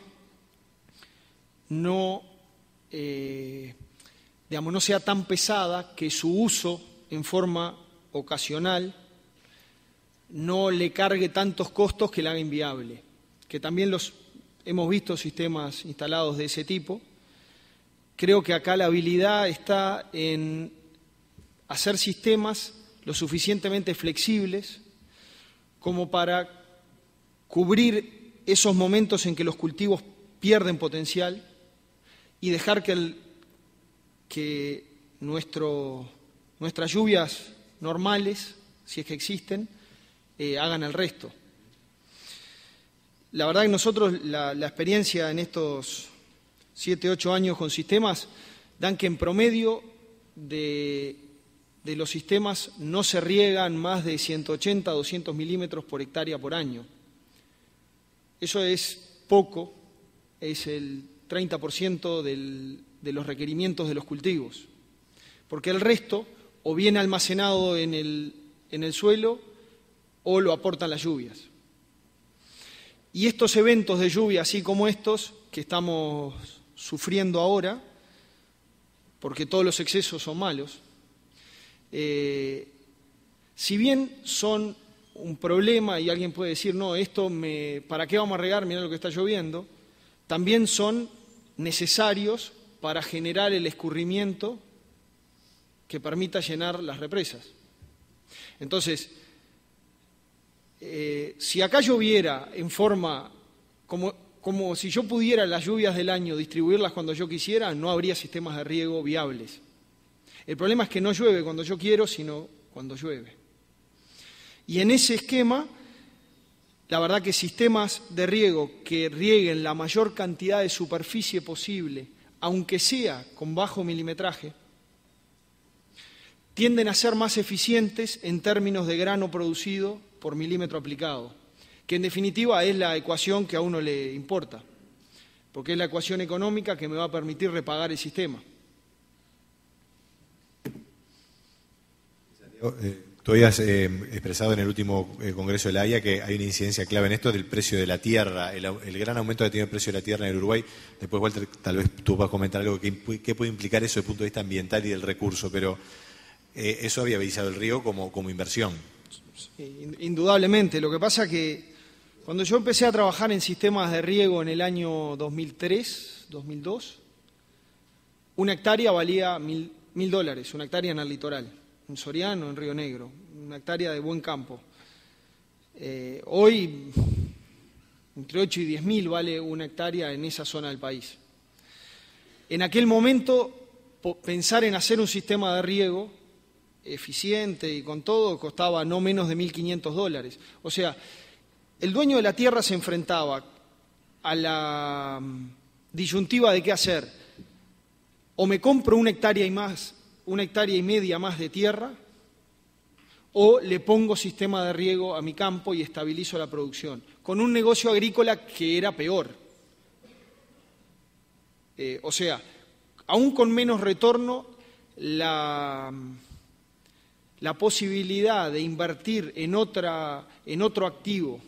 no, eh, digamos, no sea tan pesada, que su uso en forma ocasional no le cargue tantos costos que la haga inviable. Que también los hemos visto sistemas instalados de ese tipo. Creo que acá la habilidad está en hacer sistemas lo suficientemente flexibles como para cubrir esos momentos en que los cultivos pierden potencial y dejar que, el, que nuestro, nuestras lluvias normales, si es que existen, eh, hagan el resto. La verdad que nosotros, la, la experiencia en estos siete, ocho años con sistemas, dan que en promedio de, de los sistemas no se riegan más de ciento ochenta a doscientos milímetros por hectárea por año. Eso es poco, es el treinta por ciento del, de los requerimientos de los cultivos, porque el resto o viene almacenado en el, en el suelo o lo aportan las lluvias. Y estos eventos de lluvia, así como estos que estamos sufriendo ahora, porque todos los excesos son malos, eh, si bien son un problema y alguien puede decir, no, esto me, ¿para qué vamos a regar? Mirá lo que está lloviendo, también son necesarios para generar el escurrimiento que permita llenar las represas. Entonces, eh, si acá lloviera en forma como... como si yo pudiera las lluvias del año distribuirlas cuando yo quisiera, no habría sistemas de riego viables. El problema es que no llueve cuando yo quiero, sino cuando llueve. Y en ese esquema, la verdad que sistemas de riego que rieguen la mayor cantidad de superficie posible, aunque sea con bajo milimetraje, tienden a ser más eficientes en términos de grano producido por milímetro aplicado, que en definitiva es la ecuación que a uno le importa, porque es la ecuación económica que me va a permitir repagar el sistema. Eh, tú habías eh, expresado en el último eh, Congreso de la Haya que hay una incidencia clave en esto del precio de la tierra, el, el gran aumento que ha tenido el precio de la tierra en el Uruguay. Después, Walter, tal vez tú vas a comentar algo que, que puede implicar eso desde el punto de vista ambiental y del recurso, pero eh, eso había avisado el río como, como inversión. Sí, indudablemente. Lo que pasa es que cuando yo empecé a trabajar en sistemas de riego en el año dos mil tres, dos mil dos, una hectárea valía mil, mil dólares, una hectárea en el litoral, en Soriano, en Río Negro, una hectárea de buen campo. Eh, hoy, entre ocho y diez mil vale una hectárea en esa zona del país. En aquel momento, pensar en hacer un sistema de riego eficiente y con todo, costaba no menos de mil quinientos dólares. O sea, el dueño de la tierra se enfrentaba a la disyuntiva de qué hacer. O me compro una hectárea y más, una hectárea y media más de tierra, o le pongo sistema de riego a mi campo y estabilizo la producción, con un negocio agrícola que era peor. Eh, o sea, aún con menos retorno, la, la posibilidad de invertir en, otra, en otro activo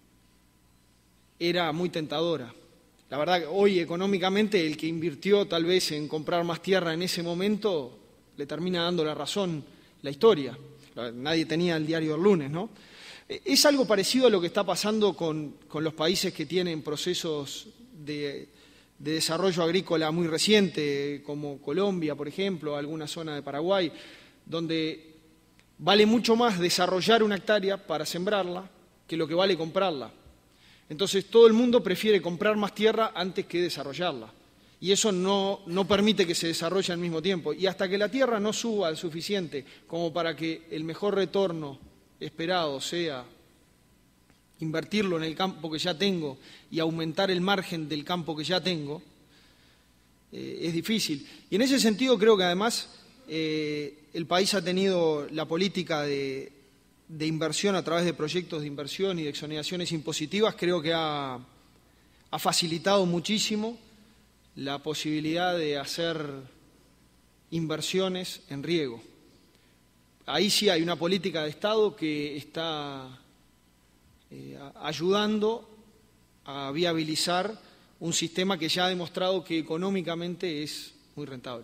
era muy tentadora. La verdad que hoy económicamente el que invirtió tal vez en comprar más tierra en ese momento le termina dando la razón la historia. Nadie tenía el diario del lunes, ¿no? Es algo parecido a lo que está pasando con, con los países que tienen procesos de, de desarrollo agrícola muy reciente, como Colombia, por ejemplo, alguna zona de Paraguay, donde vale mucho más desarrollar una hectárea para sembrarla que lo que vale comprarla. Entonces todo el mundo prefiere comprar más tierra antes que desarrollarla. Y eso no, no permite que se desarrolle al mismo tiempo. Y hasta que la tierra no suba al suficiente como para que el mejor retorno esperado sea invertirlo en el campo que ya tengo y aumentar el margen del campo que ya tengo, eh, es difícil. Y en ese sentido creo que además eh, el país ha tenido la política de, de inversión a través de proyectos de inversión y de exoneraciones impositivas, creo que ha, ha facilitado muchísimo la posibilidad de hacer inversiones en riego. Ahí sí hay una política de Estado que está eh, ayudando a viabilizar un sistema que ya ha demostrado que económicamente es muy rentable.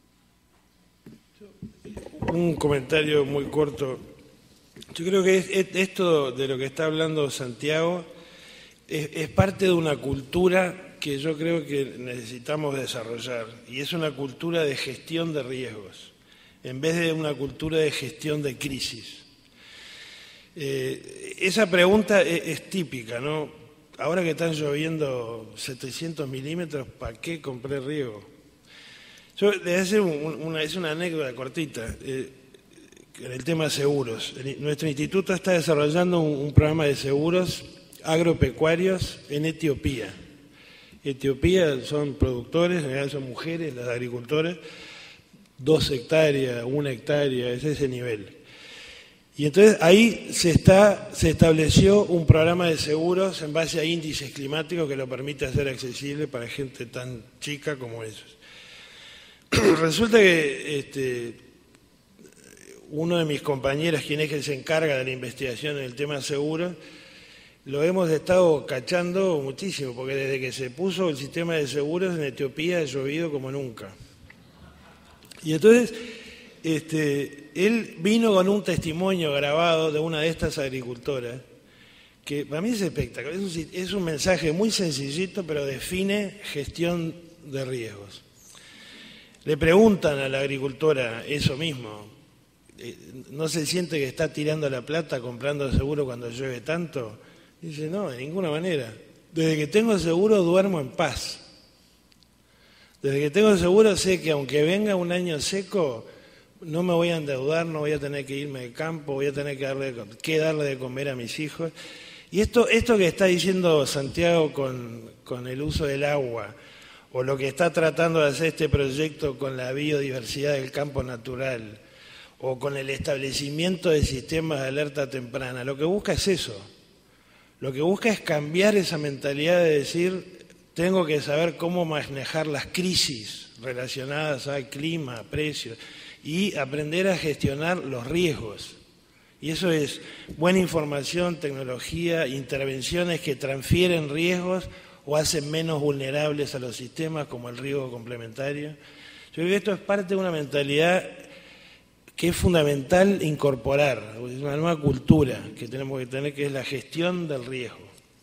Un comentario muy corto. Yo creo que es, es, esto de lo que está hablando Santiago es, es parte de una cultura que yo creo que necesitamos desarrollar, y es una cultura de gestión de riesgos, en vez de una cultura de gestión de crisis. Eh, esa pregunta es, es típica, ¿no? Ahora que están lloviendo setecientos milímetros, ¿para qué compré riego? Yo les voy a hacer un, una, es una anécdota cortita, eh, en el tema de seguros. Nuestro instituto está desarrollando un, un programa de seguros agropecuarios en Etiopía. Etiopía son productores, en general son mujeres, las agricultoras, dos hectáreas, una hectárea, es ese nivel. Y entonces ahí se, está, se estableció un programa de seguros en base a índices climáticos que lo permite hacer accesible para gente tan chica como esos. Resulta que este, uno de mis compañeros, quien es que se encarga de la investigación en el tema seguros, lo hemos estado cachando muchísimo, porque desde que se puso el sistema de seguros en Etiopía ha llovido como nunca. Y entonces, este, él vino con un testimonio grabado de una de estas agricultoras, que para mí es espectacular, es un, es un mensaje muy sencillito, pero define gestión de riesgos. Le preguntan a la agricultora eso mismo, ¿no se siente que está tirando la plata comprando seguro cuando llueve tanto? Dice, no, de ninguna manera. Desde que tengo seguro duermo en paz. Desde que tengo seguro sé que aunque venga un año seco, no me voy a endeudar, no voy a tener que irme de campo, voy a tener que darle, que darle de comer a mis hijos. Y esto, esto que está diciendo Santiago con, con el uso del agua, o lo que está tratando de hacer este proyecto con la biodiversidad del campo natural, o con el establecimiento de sistemas de alerta temprana, lo que busca es eso. Lo que busca es cambiar esa mentalidad de decir, tengo que saber cómo manejar las crisis relacionadas al clima, precios, y aprender a gestionar los riesgos. Y eso es buena información, tecnología, intervenciones que transfieren riesgos o hacen menos vulnerables a los sistemas, como el riesgo complementario. Yo creo que esto es parte de una mentalidad que es fundamental incorporar, es una nueva cultura que tenemos que tener, que es la gestión del riesgo.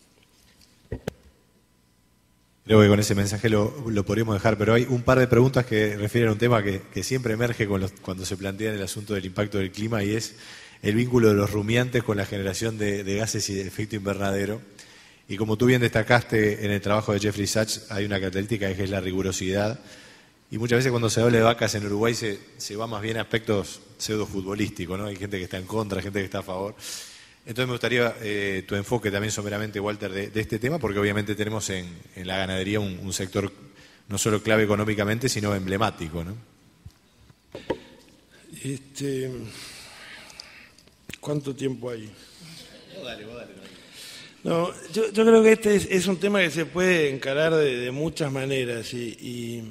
Creo que con ese mensaje lo, lo podríamos dejar, pero hay un par de preguntas que refieren a un tema que, que siempre emerge con los, cuando se plantea el asunto del impacto del clima, y es el vínculo de los rumiantes con la generación de, de gases y de efecto invernadero. Y como tú bien destacaste en el trabajo de Jeffrey Sachs, hay una característica que es la rigurosidad, y muchas veces cuando se habla de vacas en Uruguay se, se va más bien a aspectos pseudo-futbolísticos, ¿no? Hay gente que está en contra, gente que está a favor. Entonces me gustaría eh, tu enfoque también someramente, Walter, de, de este tema, porque obviamente tenemos en, en la ganadería un, un sector no solo clave económicamente, sino emblemático, ¿no? Este, ¿Cuánto tiempo hay? No, dale, vos dale, dale. No, yo, yo creo que este es, es un tema que se puede encarar de, de muchas maneras y, y,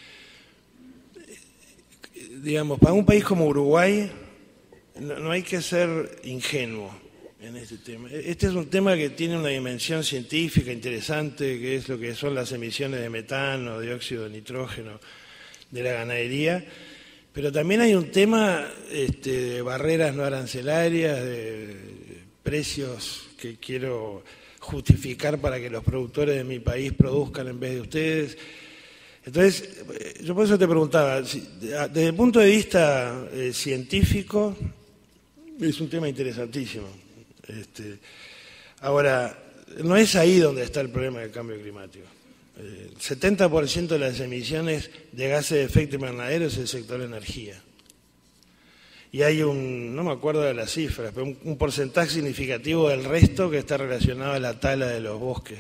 digamos, para un país como Uruguay no, no hay que ser ingenuo en este tema. Este es un tema que tiene una dimensión científica interesante, que es lo que son las emisiones de metano, dióxido de nitrógeno de la ganadería, pero también hay un tema este, de barreras no arancelarias, de precios que quiero justificar para que los productores de mi país produzcan en vez de ustedes. Entonces, yo por eso te preguntaba, desde el punto de vista eh, científico, es un tema interesantísimo. Este, ahora, no es ahí donde está el problema del cambio climático. El setenta por ciento de las emisiones de gases de efecto invernadero es el sector energía. Y hay un, no me acuerdo de las cifras, pero un, un porcentaje significativo del resto que está relacionado a la tala de los bosques.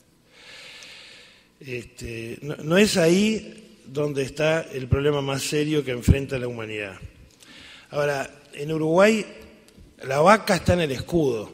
Este, no, no es ahí donde está el problema más serio que enfrenta la humanidad. Ahora, en Uruguay la vaca está en el escudo,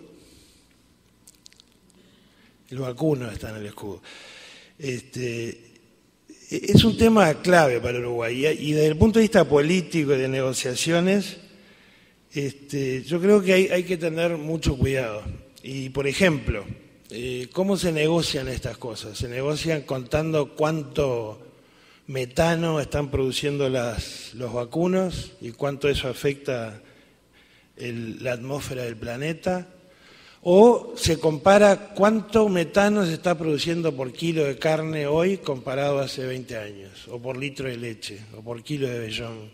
el vacuno está en el escudo. Este, es un tema clave para Uruguay y desde el punto de vista político y de negociaciones, este, yo creo que hay, hay que tener mucho cuidado. Y, por ejemplo, eh, ¿cómo se negocian estas cosas? Se negocian contando cuánto metano están produciendo las, los vacunos y cuánto eso afecta el, la atmósfera del planeta. O se compara cuánto metano se está produciendo por kilo de carne hoy comparado a hace veinte años, o por litro de leche, o por kilo de vellón.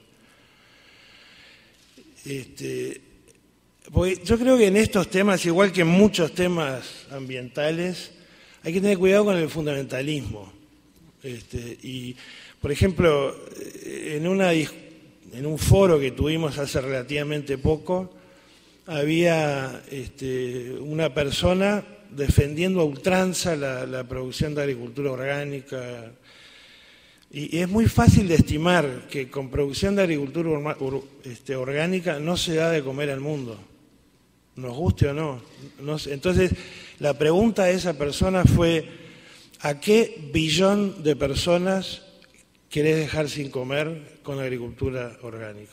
Este, porque yo creo que en estos temas, igual que en muchos temas ambientales, hay que tener cuidado con el fundamentalismo. Este, y, por ejemplo, en, una, en un foro que tuvimos hace relativamente poco, había este, una persona defendiendo a ultranza la, la producción de agricultura orgánica. Y, y es muy fácil de estimar que con producción de agricultura ur, ur, este, orgánica no se da de comer al mundo, nos guste o no. no. Entonces, la pregunta de esa persona fue, ¿a qué billón de personas querés dejar sin comer con agricultura orgánica?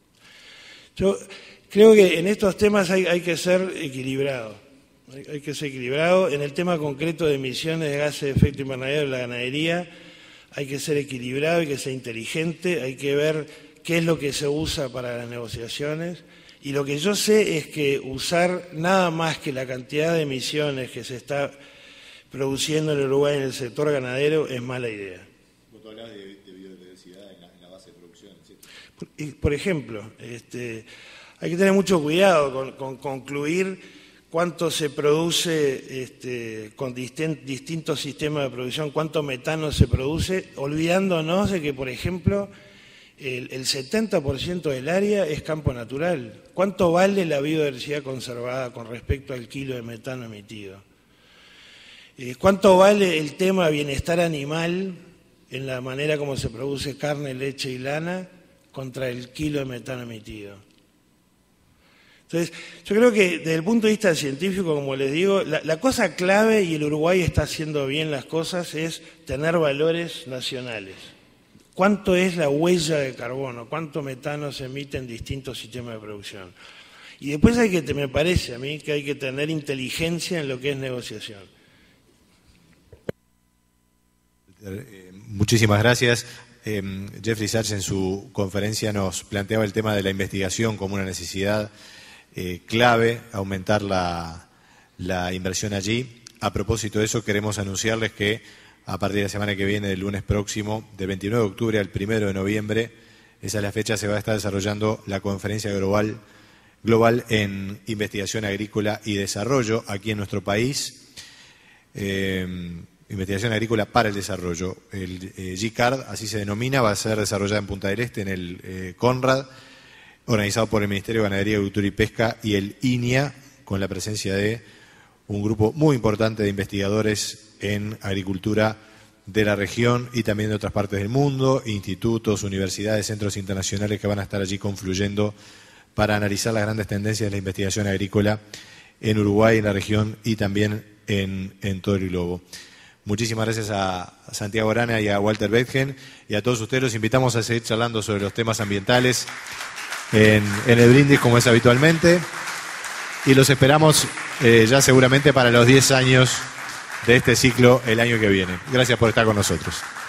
Yo creo que en estos temas hay, hay que ser equilibrado, hay, hay que ser equilibrado. En el tema concreto de emisiones de gases de efecto invernadero de la ganadería, hay que ser equilibrado, hay que ser inteligente, hay que ver qué es lo que se usa para las negociaciones. Y lo que yo sé es que usar nada más que la cantidad de emisiones que se está produciendo en Uruguay en el sector ganadero es mala idea. Vos hablabas de, de biodiversidad en la, en la base de producción, ¿sí? Por, por ejemplo, este... hay que tener mucho cuidado con, con concluir cuánto se produce este, con distin, distintos sistemas de producción, cuánto metano se produce, olvidándonos de que, por ejemplo, el, el setenta por ciento del área es campo natural. ¿Cuánto vale la biodiversidad conservada con respecto al kilo de metano emitido? Eh, ¿Cuánto vale el tema bienestar animal en la manera como se produce carne, leche y lana contra el kilo de metano emitido? Entonces, yo creo que desde el punto de vista científico, como les digo, la, la cosa clave, y el Uruguay está haciendo bien las cosas, es tener valores nacionales. ¿Cuánto es la huella de carbono? ¿Cuánto metano se emite en distintos sistemas de producción? Y después hay que, me parece a mí, que hay que tener inteligencia en lo que es negociación. Eh, muchísimas gracias. Eh, Jeffrey Sachs en su conferencia nos planteaba el tema de la investigación como una necesidad Eh, clave, aumentar la, la inversión allí. A propósito de eso, queremos anunciarles que a partir de la semana que viene, del lunes próximo, del veintinueve de octubre al primero de noviembre, esa es la fecha, se va a estar desarrollando la conferencia global, global en investigación agrícola y desarrollo aquí en nuestro país. Eh, Investigación Agrícola para el Desarrollo. El eh, G C A R D, así se denomina, va a ser desarrollada en Punta del Este, en el eh, CONRAD, organizado por el Ministerio de Ganadería, Agricultura y Pesca y el I N I A, con la presencia de un grupo muy importante de investigadores en agricultura de la región y también de otras partes del mundo, institutos, universidades, centros internacionales que van a estar allí confluyendo para analizar las grandes tendencias de la investigación agrícola en Uruguay, en la región y también en, en todo el globo. Muchísimas gracias a Santiago Arana y a Walter Betgen, y a todos ustedes los invitamos a seguir charlando sobre los temas ambientales en, en el brindis, como es habitualmente, y los esperamos eh, ya seguramente para los diez años de este ciclo el año que viene. Gracias por estar con nosotros.